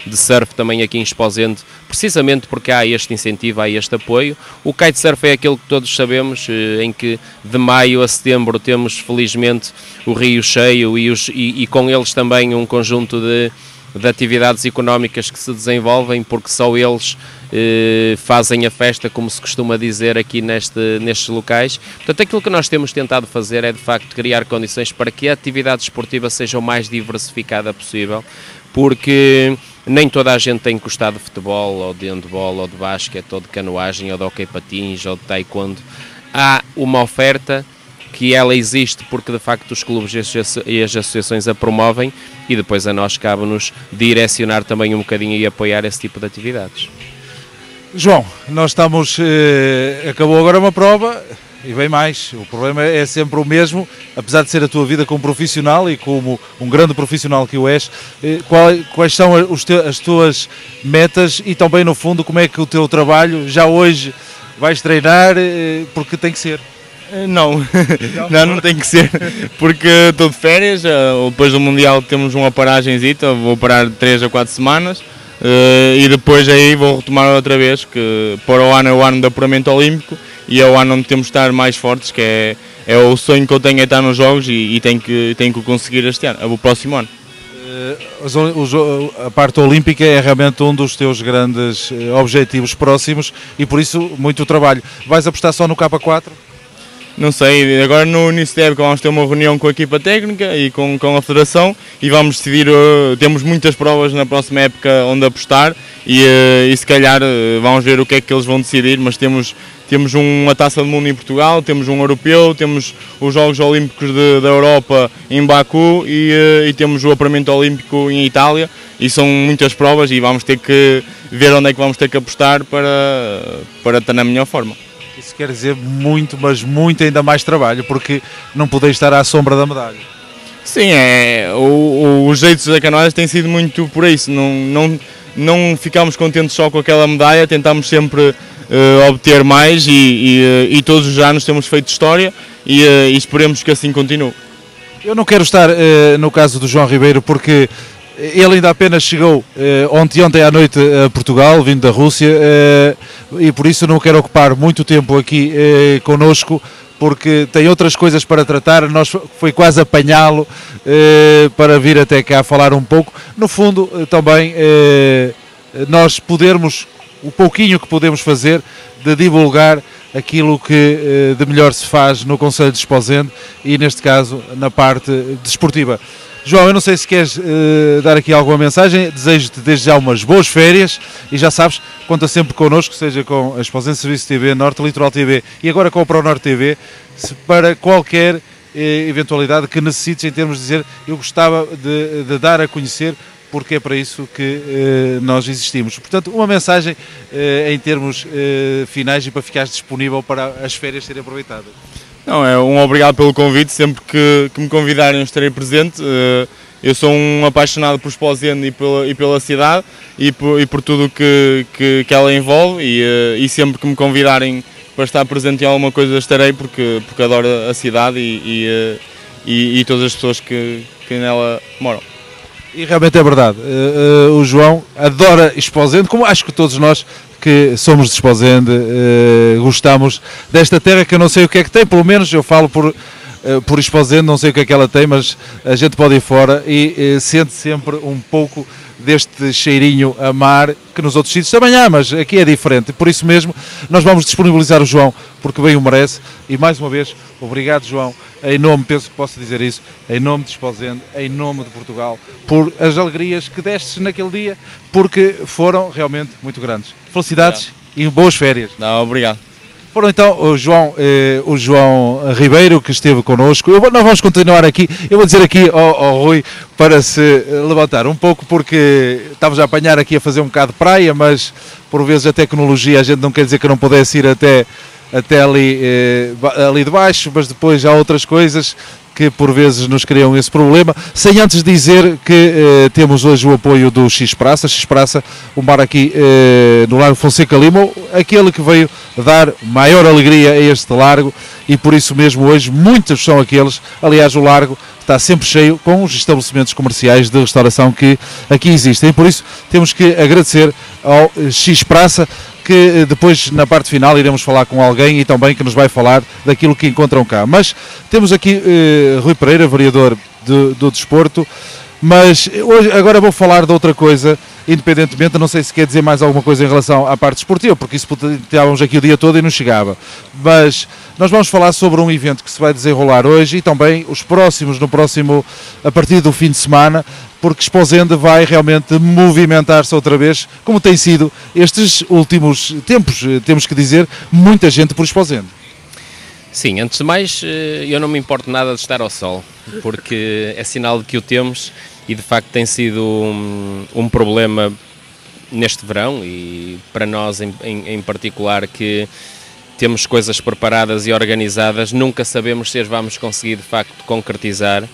de surf também aqui em Esposende, precisamente porque há este incentivo, há este apoio. O kitesurf é aquilo que todos sabemos, em que de maio a setembro temos felizmente o rio cheio e, os, e, e com eles também um conjunto de, de atividades económicas que se desenvolvem, porque só eles eh, fazem a festa, como se costuma dizer aqui neste, nestes locais. Portanto, aquilo que nós temos tentado fazer é de facto criar condições para que a atividade esportiva seja o mais diversificada possível, porque nem toda a gente tem gostado de futebol, ou de handball, ou de basquete, ou de canoagem, ou de hóquei patins, ou de taekwondo. Há uma oferta que ela existe porque de facto os clubes e as associações a promovem, e depois a nós cabe-nos direcionar também um bocadinho e apoiar esse tipo de atividades. João, nós estamos, eh, acabou agora uma prova e bem mais, o problema é sempre o mesmo, apesar de ser a tua vida como profissional e como um grande profissional que o és, eh, qual, quais são os te, as tuas metas e também no fundo como é que o teu trabalho, já hoje vais treinar, eh, porque tem que ser? Não, não, não tem que ser, porque estou de férias, depois do Mundial temos uma paragenzita, vou parar de três a quatro semanas e depois aí vou retomar outra vez, que para o ano é o ano de apuramento olímpico e é o ano onde temos de estar mais fortes, que é, é o sonho que eu tenho é estar nos Jogos e, e tenho que, tenho que conseguir este ano, o próximo ano. A parte olímpica é realmente um dos teus grandes objetivos próximos e por isso muito trabalho. Vais apostar só no K quatro? Não sei, agora no início da época vamos ter uma reunião com a equipa técnica e com, com a federação e vamos decidir, uh, temos muitas provas na próxima época onde apostar e, uh, e se calhar uh, vamos ver o que é que eles vão decidir, mas temos, temos uma Taça do Mundo em Portugal, temos um Europeu, temos os Jogos Olímpicos de, da Europa em Baku e, uh, e temos o apuramento olímpico em Itália e são muitas provas e vamos ter que ver onde é que vamos ter que apostar para, para estar na melhor forma. Isso quer dizer muito, mas muito ainda mais trabalho, porque não podeis estar à sombra da medalha. Sim, é, o, o, os jeitos da canoagem têm sido muito por isso, não, não, não ficamos contentes só com aquela medalha, tentamos sempre uh, obter mais e, e, e todos os anos temos feito história e, uh, e esperemos que assim continue. Eu não quero estar uh, no caso do João Ribeiro, porque ele ainda apenas chegou eh, ontem, ontem à noite a Portugal, vindo da Rússia, eh, e por isso não quero ocupar muito tempo aqui eh, connosco, porque tem outras coisas para tratar. Nós foi quase apanhá-lo eh, para vir até cá falar um pouco. No fundo, eh, também eh, nós podermos, o pouquinho que podemos fazer, de divulgar aquilo que eh, de melhor se faz no Concelho de Esposende e, neste caso, na parte desportiva. João, eu não sei se queres uh, dar aqui alguma mensagem, desejo-te desde já umas boas férias e já sabes, conta sempre connosco, seja com a Esposende Serviço T V, Norte Litoral T V e agora com o ProNorte T V, se para qualquer uh, eventualidade que necessites em termos de dizer, eu gostava de, de dar a conhecer, porque é para isso que uh, nós existimos. Portanto, uma mensagem uh, em termos uh, finais e para ficares disponível para as férias serem aproveitadas. Não, é um obrigado pelo convite, sempre que, que me convidarem eu estarei presente. Eu sou um apaixonado por Esposende e pela, e pela cidade e por, e por tudo que, que, que ela envolve e, e sempre que me convidarem para estar presente em alguma coisa estarei, porque, porque adoro a cidade e, e, e, e todas as pessoas que, que nela moram. E realmente é verdade, uh, uh, o João adora Esposende, como acho que todos nós que somos de Esposende uh, gostamos desta terra, que eu não sei o que é que tem, pelo menos eu falo por, uh, por Esposende, não sei o que é que ela tem, mas a gente pode ir fora e uh, sente sempre um pouco deste cheirinho a mar, que nos outros sítios também há, mas aqui é diferente. Por isso mesmo, nós vamos disponibilizar o João, porque bem o merece. E mais uma vez, obrigado, João, em nome, penso que posso dizer isso, em nome de Esposende, em nome de Portugal, por as alegrias que destes naquele dia, porque foram realmente muito grandes. Felicidades obrigado. E boas férias. Não, obrigado. Foram então o João, eh, o João Ribeiro, que esteve connosco. Eu, nós vamos continuar aqui, eu vou dizer aqui ao, ao Rui para se levantar um pouco, porque estávamos a apanhar aqui a fazer um bocado de praia, mas por vezes a tecnologia, a gente não quer dizer que não pudesse ir até, até ali, eh, ali de baixo, mas depois há outras coisas que que por vezes nos criam esse problema, sem antes dizer que eh, temos hoje o apoio do X-Praça, X-Praça, um bar aqui eh, no Largo Fonseca Lima, aquele que veio dar maior alegria a este largo, e por isso mesmo hoje muitos são aqueles, aliás o largo está sempre cheio com os estabelecimentos comerciais de restauração que aqui existem, e por isso temos que agradecer ao X-Praça, que depois na parte final iremos falar com alguém e também que nos vai falar daquilo que encontram cá. Mas temos aqui eh, Rui Pereira, vereador de, do Desporto, mas hoje, agora vou falar de outra coisa, independentemente, não sei se quer dizer mais alguma coisa em relação à parte esportiva, porque isso estávamos aqui o dia todo e não chegava, mas nós vamos falar sobre um evento que se vai desenrolar hoje e também os próximos, no próximo, a partir do fim de semana, porque Esposende vai realmente movimentar-se outra vez, como tem sido estes últimos tempos, temos que dizer, muita gente por Esposende. Sim, antes de mais, eu não me importo nada de estar ao sol, porque é sinal de que o temos e de facto tem sido um, um problema neste verão e para nós em, em, em particular que temos coisas preparadas e organizadas, nunca sabemos se as vamos conseguir de facto concretizar,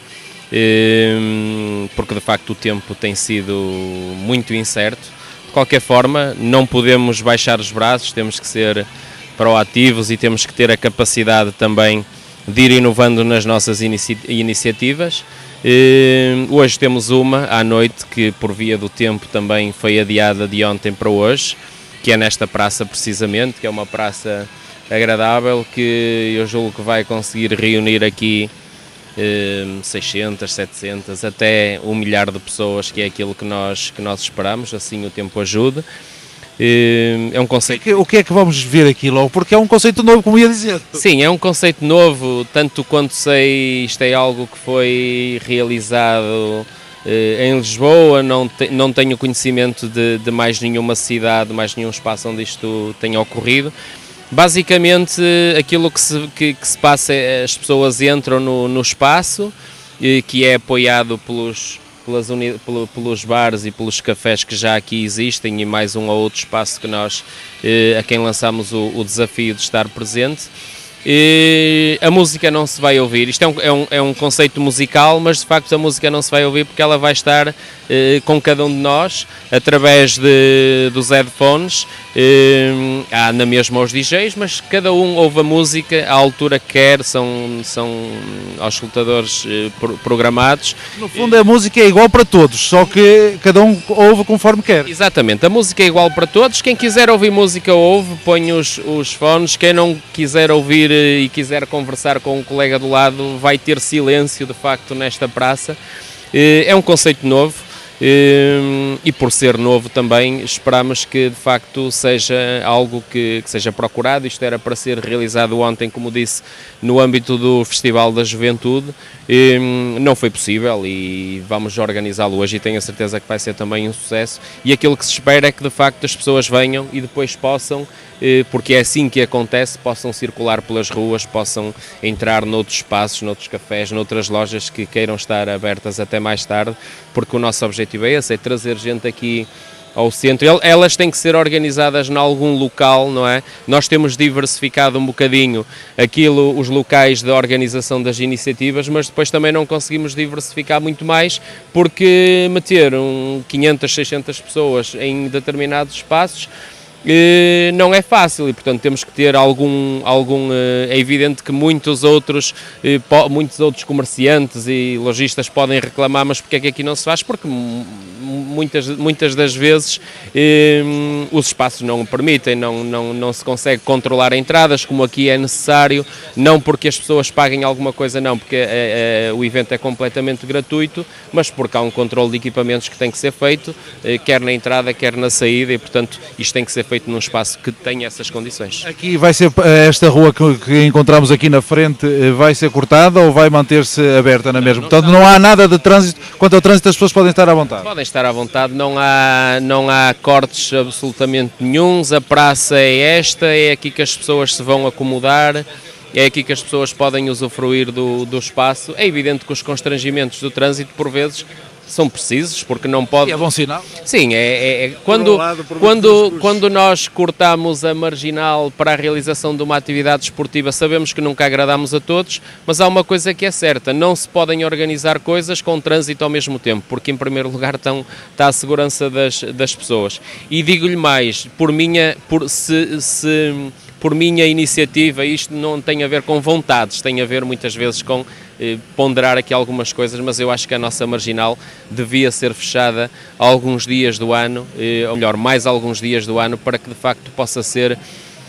porque de facto o tempo tem sido muito incerto. De qualquer forma, não podemos baixar os braços, temos que ser proativos e temos que ter a capacidade também de ir inovando nas nossas inici iniciativas. Hoje temos uma à noite que por via do tempo também foi adiada de ontem para hoje, que é nesta praça precisamente, que é uma praça agradável, que eu julgo que vai conseguir reunir aqui seiscentas, setecentas, até um milhar de pessoas, que é aquilo que nós, que nós esperamos, assim o tempo ajude. É um conceito... O que é que vamos ver aqui logo? Porque é um conceito novo, como ia dizer. Sim, é um conceito novo, tanto quanto sei, isto é algo que foi realizado em Lisboa, não, te, não tenho conhecimento de, de mais nenhuma cidade, mais nenhum espaço onde isto tenha ocorrido. Basicamente, aquilo que se, que, que se passa é as pessoas entram no, no espaço, que é apoiado pelos, pelas uni, pelos bares e pelos cafés que já aqui existem e mais um ou outro espaço que nós, a quem lançamos o, o desafio de estar presente. E a música não se vai ouvir, isto é um, é, um, é um conceito musical, mas de facto a música não se vai ouvir porque ela vai estar eh, com cada um de nós, através de, dos headphones, eh, há na mesma os D Js, mas cada um ouve a música à altura que quer, são, são auscultadores eh, programados. No fundo a música é igual para todos, só que cada um ouve conforme quer. Exatamente, a música é igual para todos, quem quiser ouvir música ouve, põe os, os fones, quem não quiser ouvir e quiser conversar com um colega do lado vai ter silêncio de facto nesta praça. É um conceito novo e por ser novo também esperamos que de facto seja algo que, que seja procurado. Isto era para ser realizado ontem, como disse, no âmbito do Festival da Juventude, não foi possível e vamos organizá-lo hoje e tenho a certeza que vai ser também um sucesso, e aquilo que se espera é que de facto as pessoas venham e depois possam, porque é assim que acontece, possam circular pelas ruas, possam entrar noutros espaços, noutros cafés, noutras lojas que queiram estar abertas até mais tarde, porque o nosso objetivo é esse, é trazer gente aqui ao centro. Elas têm que ser organizadas em algum local, não é? Nós temos diversificado um bocadinho aquilo, os locais de organização das iniciativas, mas depois também não conseguimos diversificar muito mais, porque meter um quinhentas, seiscentas pessoas em determinados espaços não é fácil e, portanto, temos que ter algum, algum é evidente que muitos outros, muitos outros comerciantes e lojistas podem reclamar, mas porque é que aqui não se faz? Porque muitas, muitas das vezes eh, os espaços não o permitem, não, não, não se consegue controlar entradas, como aqui é necessário, não porque as pessoas paguem alguma coisa, não, porque é, é, o evento é completamente gratuito, mas porque há um controle de equipamentos que tem que ser feito, eh, quer na entrada, quer na saída, e, portanto, isto tem que ser feito num espaço que tenha essas condições. Aqui vai ser, esta rua que, que encontramos aqui na frente, vai ser cortada ou vai manter-se aberta na mesma? Portanto, não há nada de trânsito, quanto ao trânsito as pessoas podem estar à vontade? Podem estar à vontade, não há, não há cortes absolutamente nenhuns, a praça é esta, é aqui que as pessoas se vão acomodar, é aqui que as pessoas podem usufruir do, do espaço. É evidente que os constrangimentos do trânsito, por vezes, são precisos, porque não pode... E é bom sinal? Sim, é, é, é quando, lado, quando, quando nós cortamos a marginal para a realização de uma atividade esportiva, sabemos que nunca agradamos a todos, mas há uma coisa que é certa, não se podem organizar coisas com trânsito ao mesmo tempo, porque em primeiro lugar estão, está a segurança das, das pessoas. E digo-lhe mais, por minha, por, se, se, por minha iniciativa, isto não tem a ver com vontades, tem a ver muitas vezes com eh, ponderar aqui algumas coisas, mas eu acho que a nossa marginal devia ser fechada alguns dias do ano, eh, ou melhor, mais alguns dias do ano, para que de facto possa ser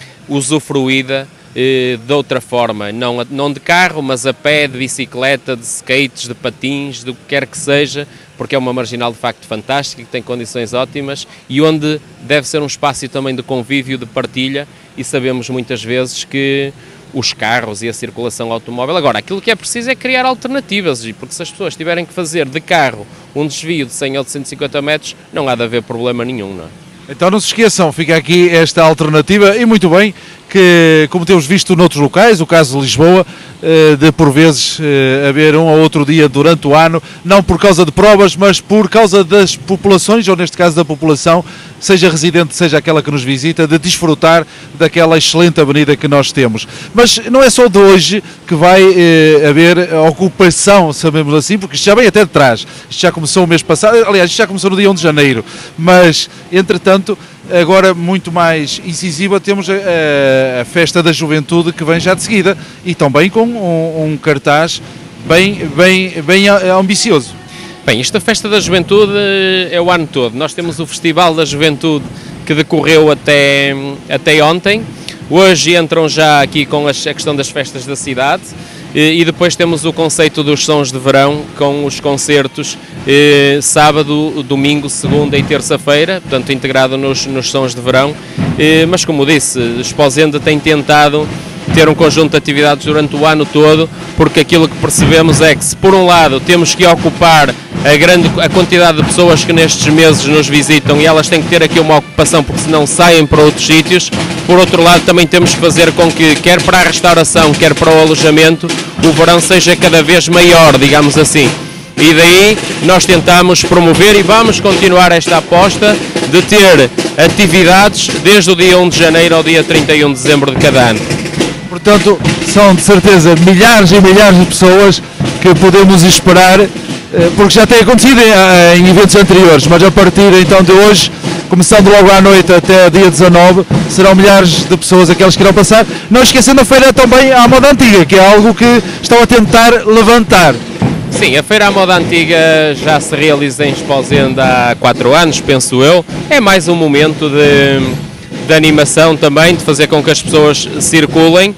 usufruída eh, de outra forma, não, não de carro, mas a pé, de bicicleta, de skates, de patins, do que quer que seja, porque é uma marginal de facto fantástica, que tem condições ótimas e onde deve ser um espaço também de convívio, de partilha, e sabemos muitas vezes que os carros e a circulação automóvel, agora aquilo que é preciso é criar alternativas, porque se as pessoas tiverem que fazer de carro um desvio de cem ou de cento e cinquenta metros, não há de haver problema nenhum, não é? Então não se esqueçam, fica aqui esta alternativa e muito bem, que como temos visto noutros locais, o caso de Lisboa, de por vezes haver um ou outro dia durante o ano, não por causa de provas, mas por causa das populações, ou neste caso da população, seja residente, seja aquela que nos visita, de desfrutar daquela excelente avenida que nós temos. Mas não é só de hoje que vai eh, haver ocupação, sabemos assim, porque isto já vem até de trás. Isto já começou o mês passado, aliás, isto já começou no dia um de janeiro, mas, entretanto, agora muito mais incisiva, temos a, a, a Festa da Juventude que vem já de seguida, e também com um, um cartaz bem, bem, bem ambicioso. Bem, esta Festa da Juventude é o ano todo. Nós temos o Festival da Juventude que decorreu até, até ontem. Hoje entram já aqui com a questão das festas da cidade e, e depois temos o conceito dos sons de verão com os concertos eh, sábado, domingo, segunda e terça-feira, portanto integrado nos, nos sons de verão. Eh, mas como disse, Esposende tem tentado ter um conjunto de atividades durante o ano todo, porque aquilo que percebemos é que se por um lado temos que ocupar a, grande, a quantidade de pessoas que nestes meses nos visitam e elas têm que ter aqui uma ocupação porque senão saem para outros sítios, por outro lado também temos que fazer com que, quer para a restauração, quer para o alojamento, o verão seja cada vez maior, digamos assim. E daí nós tentamos promover e vamos continuar esta aposta de ter atividades desde o dia um de janeiro ao dia trinta e um de dezembro de cada ano. Portanto, são de certeza milhares e milhares de pessoas que podemos esperar, porque já tem acontecido em eventos anteriores, mas a partir então de hoje, começando logo à noite até dia dezanove, serão milhares de pessoas aquelas que irão passar, não esquecendo a feira também à moda antiga, que é algo que estão a tentar levantar. Sim, a Feira à Moda Antiga já se realiza em Esposende há quatro anos, penso eu, é mais um momento de... de animação também, de fazer com que as pessoas circulem,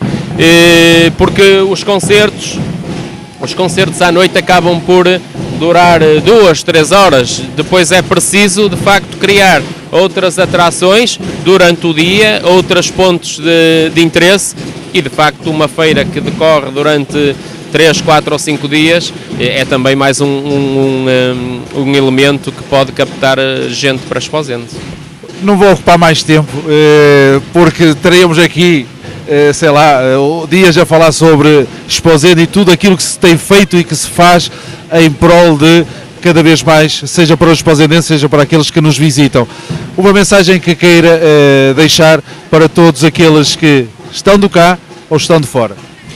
porque os concertos, os concertos à noite acabam por durar duas, três horas, depois é preciso de facto criar outras atrações durante o dia, outros pontos de, de interesse e de facto uma feira que decorre durante três, quatro ou cinco dias é também mais um, um, um, um elemento que pode captar gente para Esposende. Não vou ocupar mais tempo, porque teremos aqui, sei lá, dias a falar sobre Esposende e tudo aquilo que se tem feito e que se faz em prol de cada vez mais, seja para os esposendenses, seja para aqueles que nos visitam. Uma mensagem que queira deixar para todos aqueles que estão do cá ou estão de fora.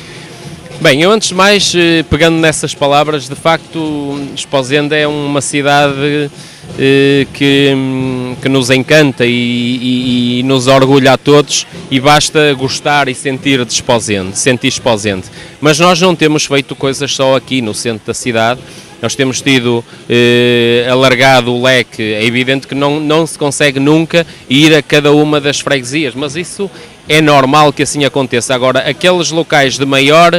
Bem, eu antes de mais, pegando nessas palavras, de facto, Esposende é uma cidade eh, que, que nos encanta e, e, e nos orgulha a todos e basta gostar e sentir de Esposende, sentir Esposende. Mas nós não temos feito coisas só aqui no centro da cidade, nós temos tido eh, alargado o leque, é evidente que não, não se consegue nunca ir a cada uma das freguesias, mas isso é normal que assim aconteça. Agora, aqueles locais de maior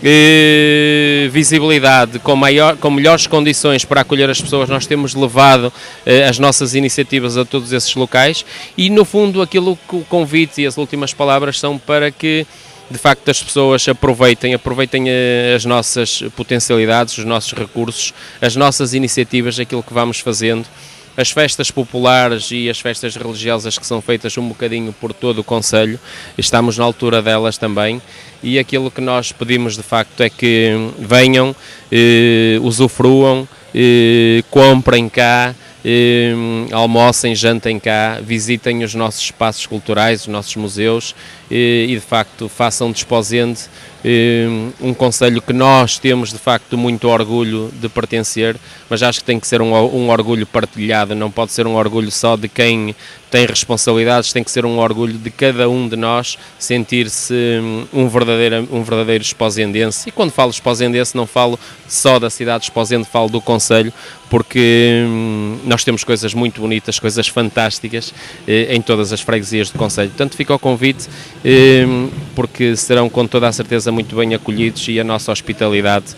eh, visibilidade, com, maior, com melhores condições para acolher as pessoas, nós temos levado eh, as nossas iniciativas a todos esses locais e, no fundo, aquilo que o convite e as últimas palavras são para que, de facto, as pessoas aproveitem, aproveitem as nossas potencialidades, os nossos recursos, as nossas iniciativas, aquilo que vamos fazendo. As festas populares e as festas religiosas que são feitas um bocadinho por todo o concelho, estamos na altura delas também e aquilo que nós pedimos de facto é que venham, eh, usufruam, eh, comprem cá, eh, almocem, jantem cá, visitem os nossos espaços culturais, os nossos museus eh, e de facto façam de Esposende eh, um concelho que nós temos de facto muito orgulho de pertencer, mas acho que tem que ser um, um orgulho partilhado, não pode ser um orgulho só de quem tem responsabilidades, tem que ser um orgulho de cada um de nós sentir-se um verdadeiro, um verdadeiro esposendense. E quando falo esposendense não falo só da cidade de Esposende, falo do concelho, porque hum, nós temos coisas muito bonitas, coisas fantásticas eh, em todas as freguesias do concelho. Portanto, fica o convite, eh, porque serão com toda a certeza muito bem acolhidos e a nossa hospitalidade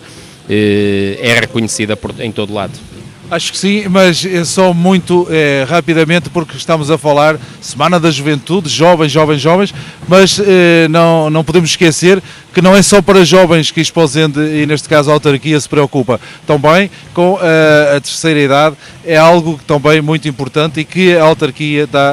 eh, é reconhecida por, em todo lado. Acho que sim, mas é só muito é, rapidamente, porque estamos a falar Semana da Juventude, jovens, jovens, jovens, mas é, não, não podemos esquecer que não é só para jovens que Esposende, e neste caso a autarquia, se preocupa. Também com a, a terceira idade é algo também muito importante e que a autarquia dá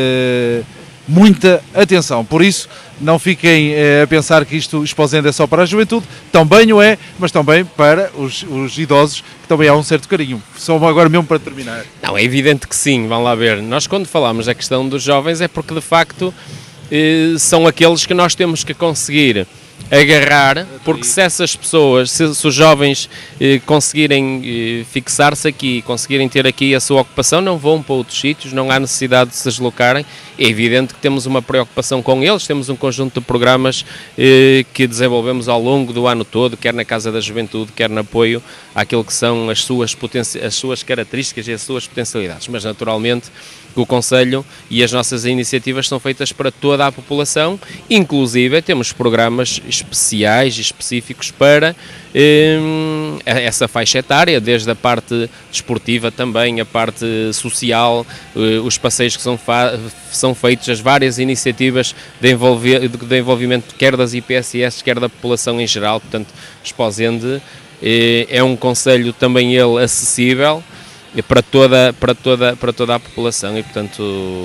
é, muita atenção. Por isso, não fiquem eh, a pensar que isto Esposende é só para a juventude, também o é, mas também para os, os idosos, que também há um certo carinho. Só agora mesmo para terminar. Não, é evidente que sim, vão lá ver. Nós quando falamos da questão dos jovens é porque de facto eh, são aqueles que nós temos que conseguir agarrar, porque se essas pessoas, se, se os jovens eh, conseguirem eh, fixar-se aqui, conseguirem ter aqui a sua ocupação, não vão para outros sítios, não há necessidade de se deslocarem. É evidente que temos uma preocupação com eles, temos um conjunto de programas eh, que desenvolvemos ao longo do ano todo, quer na Casa da Juventude, quer no apoio àquilo que são as suas, potenci- as suas características e as suas potencialidades, mas naturalmente o Concelho e as nossas iniciativas são feitas para toda a população, inclusive temos programas especiais e específicos para eh, essa faixa etária, desde a parte desportiva também, a parte social, eh, os passeios que são, fa- são feitos, as várias iniciativas de, envolver, de envolvimento quer das I P S S, quer da população em geral. Portanto, Esposende eh, é um concelho também ele acessível para toda, para, toda, para toda a população e, portanto,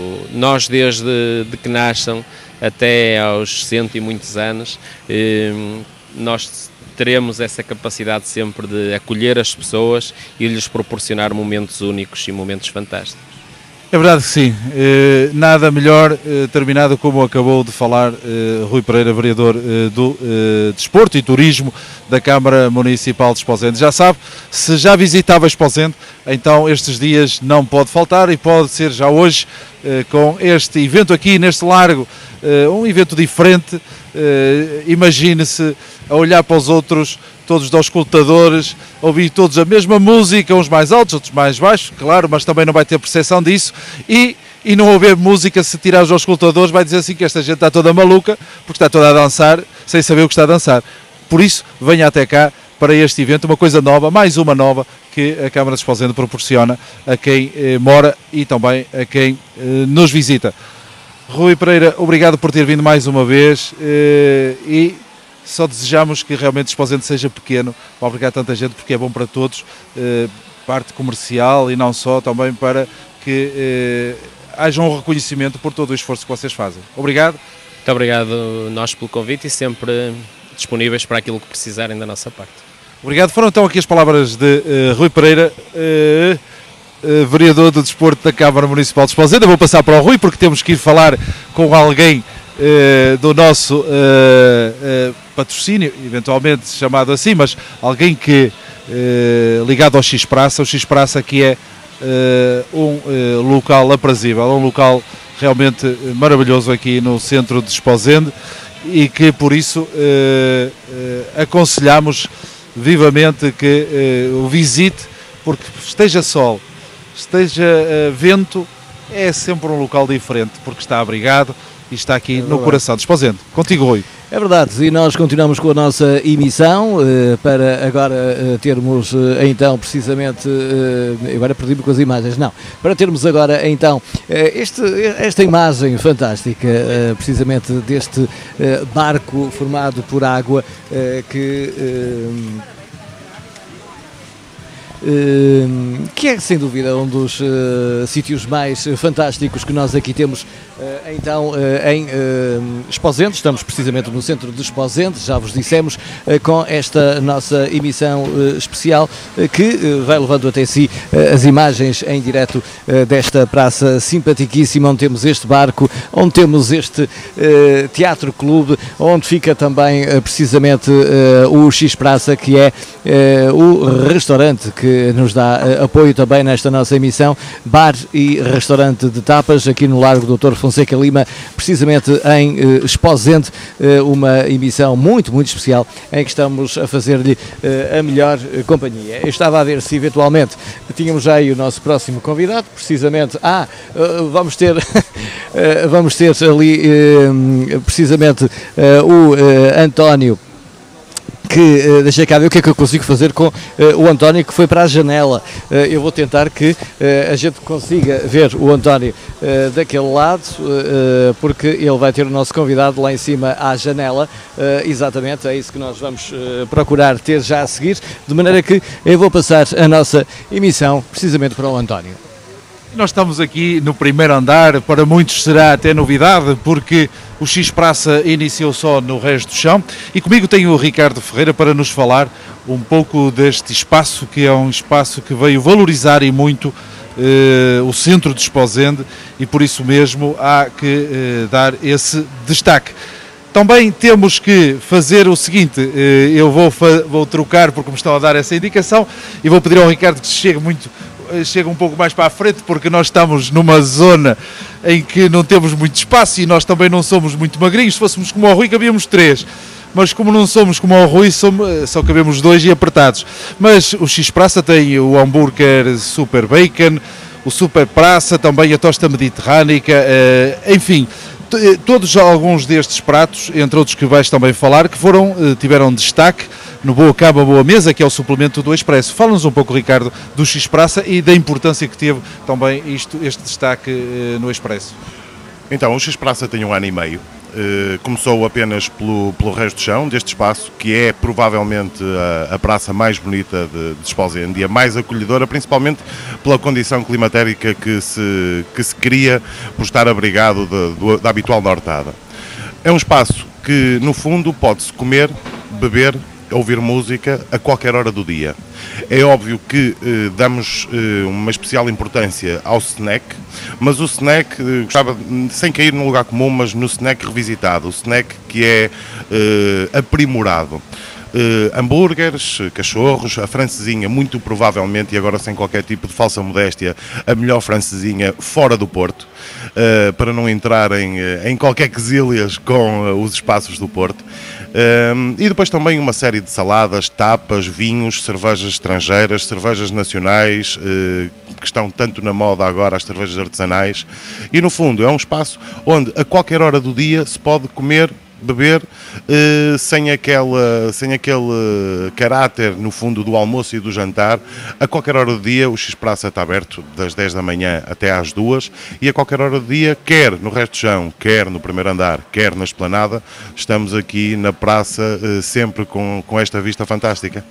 nós desde de que nasçam até aos cento e muitos anos, eh, nós teremos essa capacidade sempre de acolher as pessoas e lhes proporcionar momentos únicos e momentos fantásticos. É verdade que sim, eh, nada melhor eh, terminado como acabou de falar eh, Rui Pereira, vereador eh, do eh, Desporto e Turismo da Câmara Municipal de Esposende. Já sabe, se já visitava Esposende, então estes dias não pode faltar e pode ser já hoje eh, com este evento aqui neste largo, eh, um evento diferente. eh, imagine-se a olhar para os outros, todos os auscultadores, ouvir todos a mesma música, uns mais altos, outros mais baixos, claro, mas também não vai ter percepção disso, e, e não ouvir música, se tirar os auscultadores, vai dizer assim que esta gente está toda maluca, porque está toda a dançar, sem saber o que está a dançar. Por isso, venha até cá para este evento, uma coisa nova, mais uma nova, que a Câmara de Esposende proporciona a quem eh, mora e também a quem eh, nos visita. Rui Pereira, obrigado por ter vindo mais uma vez eh, e só desejamos que realmente Esposende seja pequeno para obrigar tanta gente, porque é bom para todos, eh, parte comercial e não só, também para que eh, haja um reconhecimento por todo o esforço que vocês fazem. Obrigado. Muito obrigado nós pelo convite e sempre disponíveis para aquilo que precisarem da nossa parte. Obrigado. Foram então aqui as palavras de uh, Rui Pereira, uh, uh, vereador do Desporto da Câmara Municipal de Esposende. Eu vou passar para o Rui porque temos que ir falar com alguém uh, do nosso uh, uh, patrocínio, eventualmente chamado assim, mas alguém que uh, ligado ao X-Praça, o X-Praça que é uh, um uh, local aprazível, um local realmente maravilhoso aqui no centro de Esposende e que por isso uh, uh, aconselhamos vivamente que uh, o visite, porque esteja sol, esteja uh, vento, é sempre um local diferente, porque está abrigado e está aqui é no coração de Esposende. Contigo, Rui. É verdade, e nós continuamos com a nossa emissão uh, para agora uh, termos uh, então precisamente, uh, agora perdi-me com as imagens, não, para termos agora então uh, este, esta imagem fantástica, uh, precisamente deste uh, barco formado por água uh, que... Uh, Uh, que é sem dúvida um dos uh, sítios mais fantásticos que nós aqui temos Então, em Esposende, estamos precisamente no centro de Esposende, já vos dissemos, com esta nossa emissão especial que vai levando até si as imagens em direto desta praça simpaticíssima, onde temos este barco, onde temos este teatro clube, onde fica também precisamente o X-Praça, que é o restaurante que nos dá apoio também nesta nossa emissão, bar e restaurante de tapas, aqui no Largo doutor Fonseca Lima, precisamente em uh, Esposende, uh, uma emissão muito, muito especial, em que estamos a fazer-lhe uh, a melhor uh, companhia. Eu estava a ver se eventualmente tínhamos já aí o nosso próximo convidado, precisamente, ah, uh, vamos ter, uh, vamos ter ali uh, precisamente uh, o uh, António, que uh, deixa cá ver o que é que eu consigo fazer com uh, o António, que foi para a janela. Uh, eu vou tentar que uh, a gente consiga ver o António uh, daquele lado, uh, porque ele vai ter o nosso convidado lá em cima à janela. Uh, exatamente, é isso que nós vamos uh, procurar ter já a seguir, de maneira que eu vou passar a nossa emissão precisamente para o António. Nós estamos aqui no primeiro andar, para muitos será até novidade, porque o X-Praça iniciou só no resto do chão, e comigo tenho o Ricardo Ferreira para nos falar um pouco deste espaço, que é um espaço que veio valorizar e muito eh, o centro de Esposende, e por isso mesmo há que eh, dar esse destaque. Também temos que fazer o seguinte, eh, eu vou, vou trocar porque me estão a dar essa indicação, e vou pedir ao Ricardo que chegue muito chega um pouco mais para a frente, porque nós estamos numa zona em que não temos muito espaço e nós também não somos muito magrinhos. Se fôssemos como o Rui, cabíamos três, mas como não somos como o Rui, somos, só cabemos dois e apertados. Mas o X-Praça tem o hambúrguer Super Bacon, o Super Praça, também a tosta mediterrânica, enfim, todos alguns destes pratos, entre outros que vais também falar, que foram, tiveram destaque no Boa Cama, Boa Mesa, que é o suplemento do Expresso. Fala-nos um pouco, Ricardo, do X-Praça e da importância que teve também isto, este destaque eh, no Expresso. Então, o X-Praça tem um ano e meio. Uh, começou apenas pelo, pelo resto do chão deste espaço, que é provavelmente a, a praça mais bonita de, de Esposende e a mais acolhedora, principalmente pela condição climatérica que se, que se cria por estar abrigado de, de, da habitual nortada. É um espaço que, no fundo, pode-se comer, beber, ouvir música a qualquer hora do dia. É óbvio que eh, damos eh, uma especial importância ao snack, mas o snack, eh, gostava, sem cair num lugar comum, mas no snack revisitado, o snack que é eh, aprimorado. Uh, hambúrgueres, cachorros, a francesinha, muito provavelmente, e agora sem qualquer tipo de falsa modéstia, a melhor francesinha fora do Porto, uh, para não entrar em, em qualquer quesilhas com uh, os espaços do Porto. Uh, e depois também uma série de saladas, tapas, vinhos, cervejas estrangeiras, cervejas nacionais, uh, que estão tanto na moda agora, as cervejas artesanais. E no fundo é um espaço onde a qualquer hora do dia se pode comer, beber, eh, sem, aquela, sem aquele caráter, no fundo, do almoço e do jantar. A qualquer hora do dia o X-Praça está aberto das dez da manhã até às duas, e a qualquer hora do dia, quer no resto do chão, quer no primeiro andar, quer na esplanada, estamos aqui na praça, eh, sempre com, com esta vista fantástica.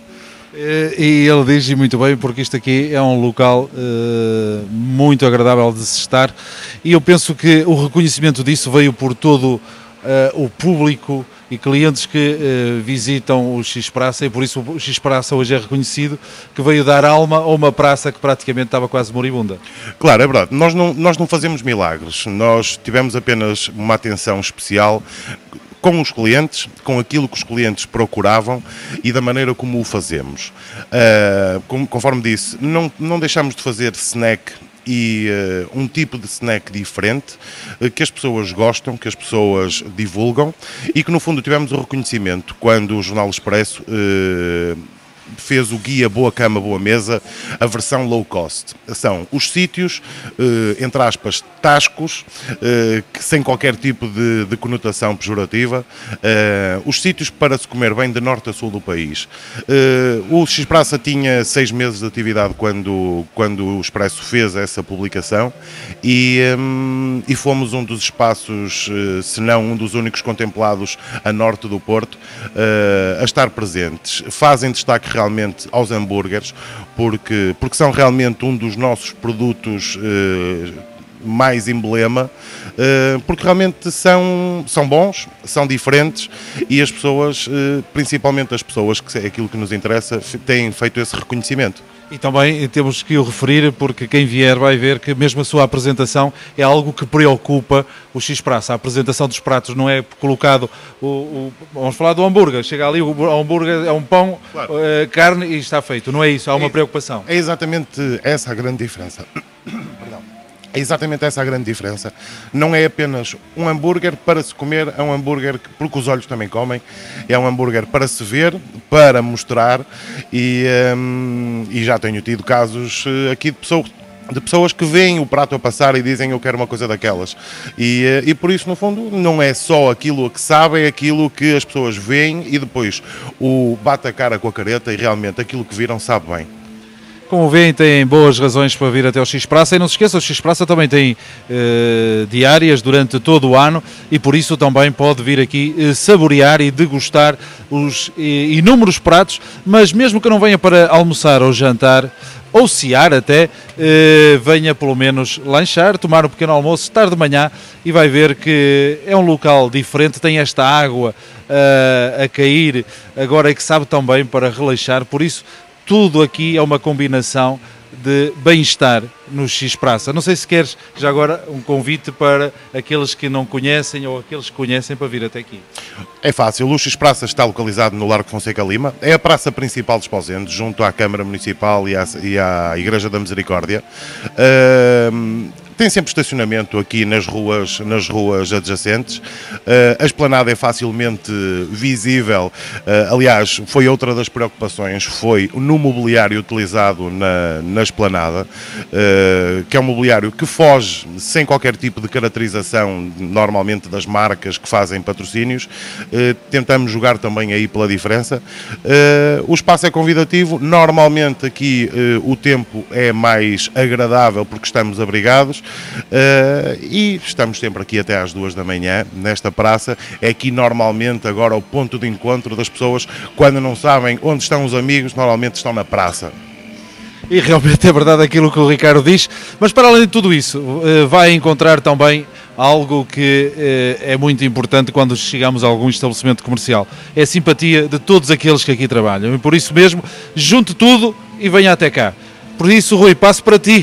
E ele diz, e muito bem, porque isto aqui é um local uh, muito agradável de se estar, e eu penso que o reconhecimento disso veio por todo Uh, o público e clientes que uh, visitam o X-Praça, e por isso o X-Praça hoje é reconhecido, que veio dar alma a uma praça que praticamente estava quase moribunda. Claro, é verdade. Nós não, nós não fazemos milagres, nós tivemos apenas uma atenção especial com os clientes, com aquilo que os clientes procuravam e da maneira como o fazemos. Uh, como, conforme disse, não, não deixamos de fazer snack e uh, um tipo de snack diferente, uh, que as pessoas gostam, que as pessoas divulgam, e que no fundo tivemos o reconhecimento quando o Jornal Expresso uh, fez o guia Boa Cama, Boa Mesa, a versão low cost. São os sítios, eh, entre aspas, tascos, eh, que, sem qualquer tipo de, de conotação pejorativa, eh, os sítios para se comer bem de norte a sul do país. Eh, o X-Praça tinha seis meses de atividade quando, quando o Expresso fez essa publicação, e, um, e fomos um dos espaços, eh, se não um dos únicos contemplados a norte do Porto, eh, a estar presentes. Fazem destaque realmente aos hambúrgueres, porque, porque são realmente um dos nossos produtos eh, mais emblema, porque realmente são, são bons, são diferentes e as pessoas, principalmente as pessoas, que é aquilo que nos interessa, têm feito esse reconhecimento. E também temos que o referir, porque quem vier vai ver que mesmo a sua apresentação é algo que preocupa o X-Praça. A apresentação dos pratos não é colocado, o, o, vamos falar do hambúrguer, chega ali, o hambúrguer é um pão, claro. uh, carne e está feito. Não é isso, há uma é, preocupação. É exatamente essa a grande diferença. Perdão. É exatamente essa a grande diferença. Não é apenas um hambúrguer para se comer, é um hambúrguer que, porque os olhos também comem, é um hambúrguer para se ver, para mostrar e, hum, e já tenho tido casos aqui de pessoas, de pessoas que veem o prato a passar e dizem eu quero uma coisa daquelas. E, e por isso, no fundo, não é só aquilo que sabem, é aquilo que as pessoas veem e depois o bate a cara com a careta e realmente aquilo que viram sabe bem. Como veem, têm boas razões para vir até ao X-Praça e não se esqueça, o X-Praça também tem eh, diárias durante todo o ano e por isso também pode vir aqui eh, saborear e degustar os eh, inúmeros pratos, mas mesmo que não venha para almoçar ou jantar, ou cear até, eh, venha pelo menos lanchar, tomar um pequeno almoço, estar de manhã e vai ver que é um local diferente, tem esta água uh, a cair, agora é que sabe tão bem para relaxar, por isso tudo aqui é uma combinação de bem-estar no X-Praça. Não sei se queres já agora um convite para aqueles que não conhecem ou aqueles que conhecem para vir até aqui. É fácil, o X-Praça está localizado no Largo Fonseca Lima, é a praça principal de Esposende, junto à Câmara Municipal e à, e à Igreja da Misericórdia. Uh, Tem sempre estacionamento aqui nas ruas, nas ruas adjacentes. Uh, a esplanada é facilmente visível. Uh, aliás, foi outra das preocupações, foi no mobiliário utilizado na, na esplanada, uh, que é um mobiliário que foge sem qualquer tipo de caracterização, normalmente das marcas que fazem patrocínios. Uh, tentamos jogar também aí pela diferença. Uh, o espaço é convidativo. Normalmente aqui uh, o tempo é mais agradável porque estamos abrigados. Uh, e estamos sempre aqui até às duas da manhã nesta praça. É aqui normalmente agora o ponto de encontro das pessoas quando não sabem onde estão os amigos, normalmente estão na praça. E realmente é verdade aquilo que o Ricardo diz, mas para além de tudo isso uh, vai encontrar também algo que uh, é muito importante quando chegamos a algum estabelecimento comercial, é a simpatia de todos aqueles que aqui trabalham e por isso mesmo junte tudo e venha até cá. Por isso, Rui, passo para ti.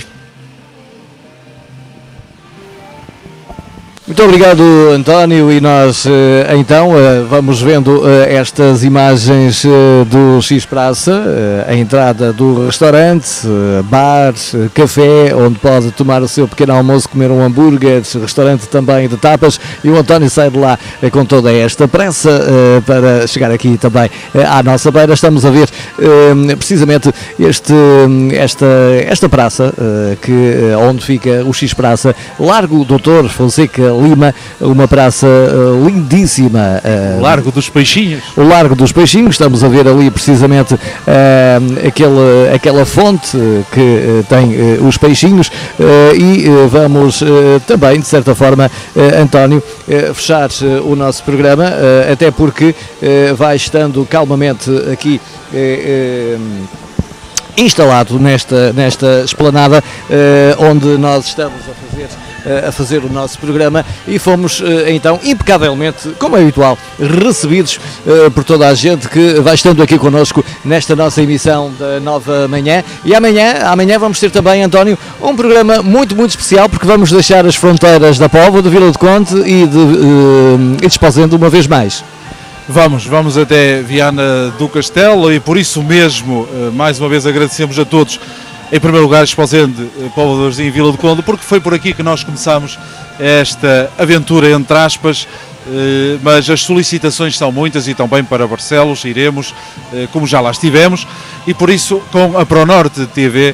Muito obrigado, António, e nós então vamos vendo estas imagens do X-Praça, a entrada do restaurante, bar, café, onde pode tomar o seu pequeno almoço, comer um hambúrguer, restaurante também de tapas, e o António sai de lá com toda esta pressa para chegar aqui também à nossa beira. Estamos a ver precisamente este, esta, esta praça, que, onde fica o X-Praça, Largo doutor Fonseca Lima, uma praça uh, lindíssima. Uh, o Largo dos Peixinhos. O Largo dos Peixinhos, estamos a ver ali precisamente uh, aquele, aquela fonte que uh, tem uh, os peixinhos uh, e uh, vamos uh, também, de certa forma, uh, António, uh, fechar uh, o nosso programa, uh, até porque uh, vai estando calmamente aqui uh, uh, instalado nesta, nesta esplanada uh, onde nós estamos a fazer a fazer o nosso programa e fomos então impecavelmente, como é habitual, recebidos uh, por toda a gente que vai estando aqui connosco nesta nossa emissão da Nova Manhã. E amanhã, amanhã vamos ter também, António, um programa muito, muito especial, porque vamos deixar as fronteiras da Póvoa, de Vila do Conde e de, uh, e de Esposende uma vez mais. Vamos, vamos até Viana do Castelo e por isso mesmo, mais uma vez agradecemos a todos. Em primeiro lugar, Esposende, Póvoa de Varzim e Vila do Conde, porque foi por aqui que nós começámos esta aventura, entre aspas, mas as solicitações são muitas e também para Barcelos iremos, como já lá estivemos, e por isso com a ProNorte T V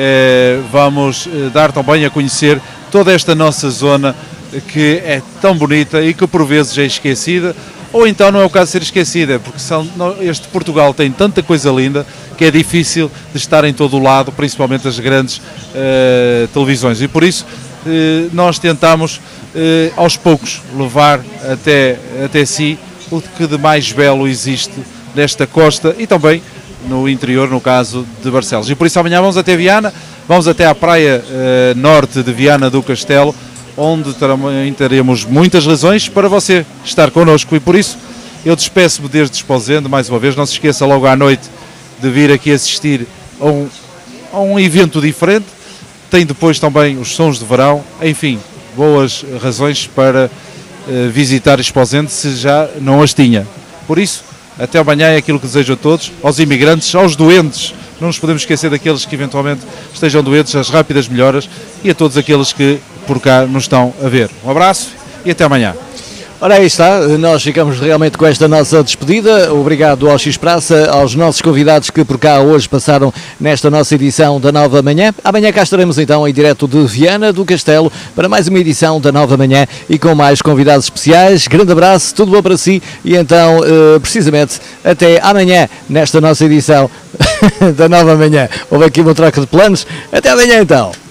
vamos dar também a conhecer toda esta nossa zona que é tão bonita e que por vezes é esquecida, ou então não é o caso de ser esquecida, porque são, este Portugal tem tanta coisa linda que é difícil de estar em todo o lado, principalmente as grandes uh, televisões, e por isso uh, nós tentamos uh, aos poucos levar até, até si o que de mais belo existe nesta costa e também no interior, no caso de Barcelos. E por isso amanhã vamos até Viana, vamos até à praia uh, norte de Viana do Castelo, onde também teremos muitas razões para você estar connosco, e por isso eu despeço-me desde Esposende mais uma vez. Não se esqueça logo à noite de vir aqui assistir a um, a um evento diferente. Tem depois também os sons de verão, enfim, boas razões para uh, visitar Esposende se já não as tinha. Por isso, até amanhã é aquilo que desejo a todos, aos imigrantes, aos doentes, não nos podemos esquecer daqueles que eventualmente estejam doentes, as rápidas melhoras, e a todos aqueles que por cá nos estão a ver. Um abraço e até amanhã. Ora, aí está, nós ficamos realmente com esta nossa despedida. Obrigado ao X Praça, aos nossos convidados que por cá hoje passaram nesta nossa edição da Nova Manhã. Amanhã cá estaremos então em direto de Viana do Castelo para mais uma edição da Nova Manhã e com mais convidados especiais. Grande abraço, tudo bom para si e então, precisamente, até amanhã nesta nossa edição da Nova Manhã. Houve aqui uma troca de planos. Até amanhã então.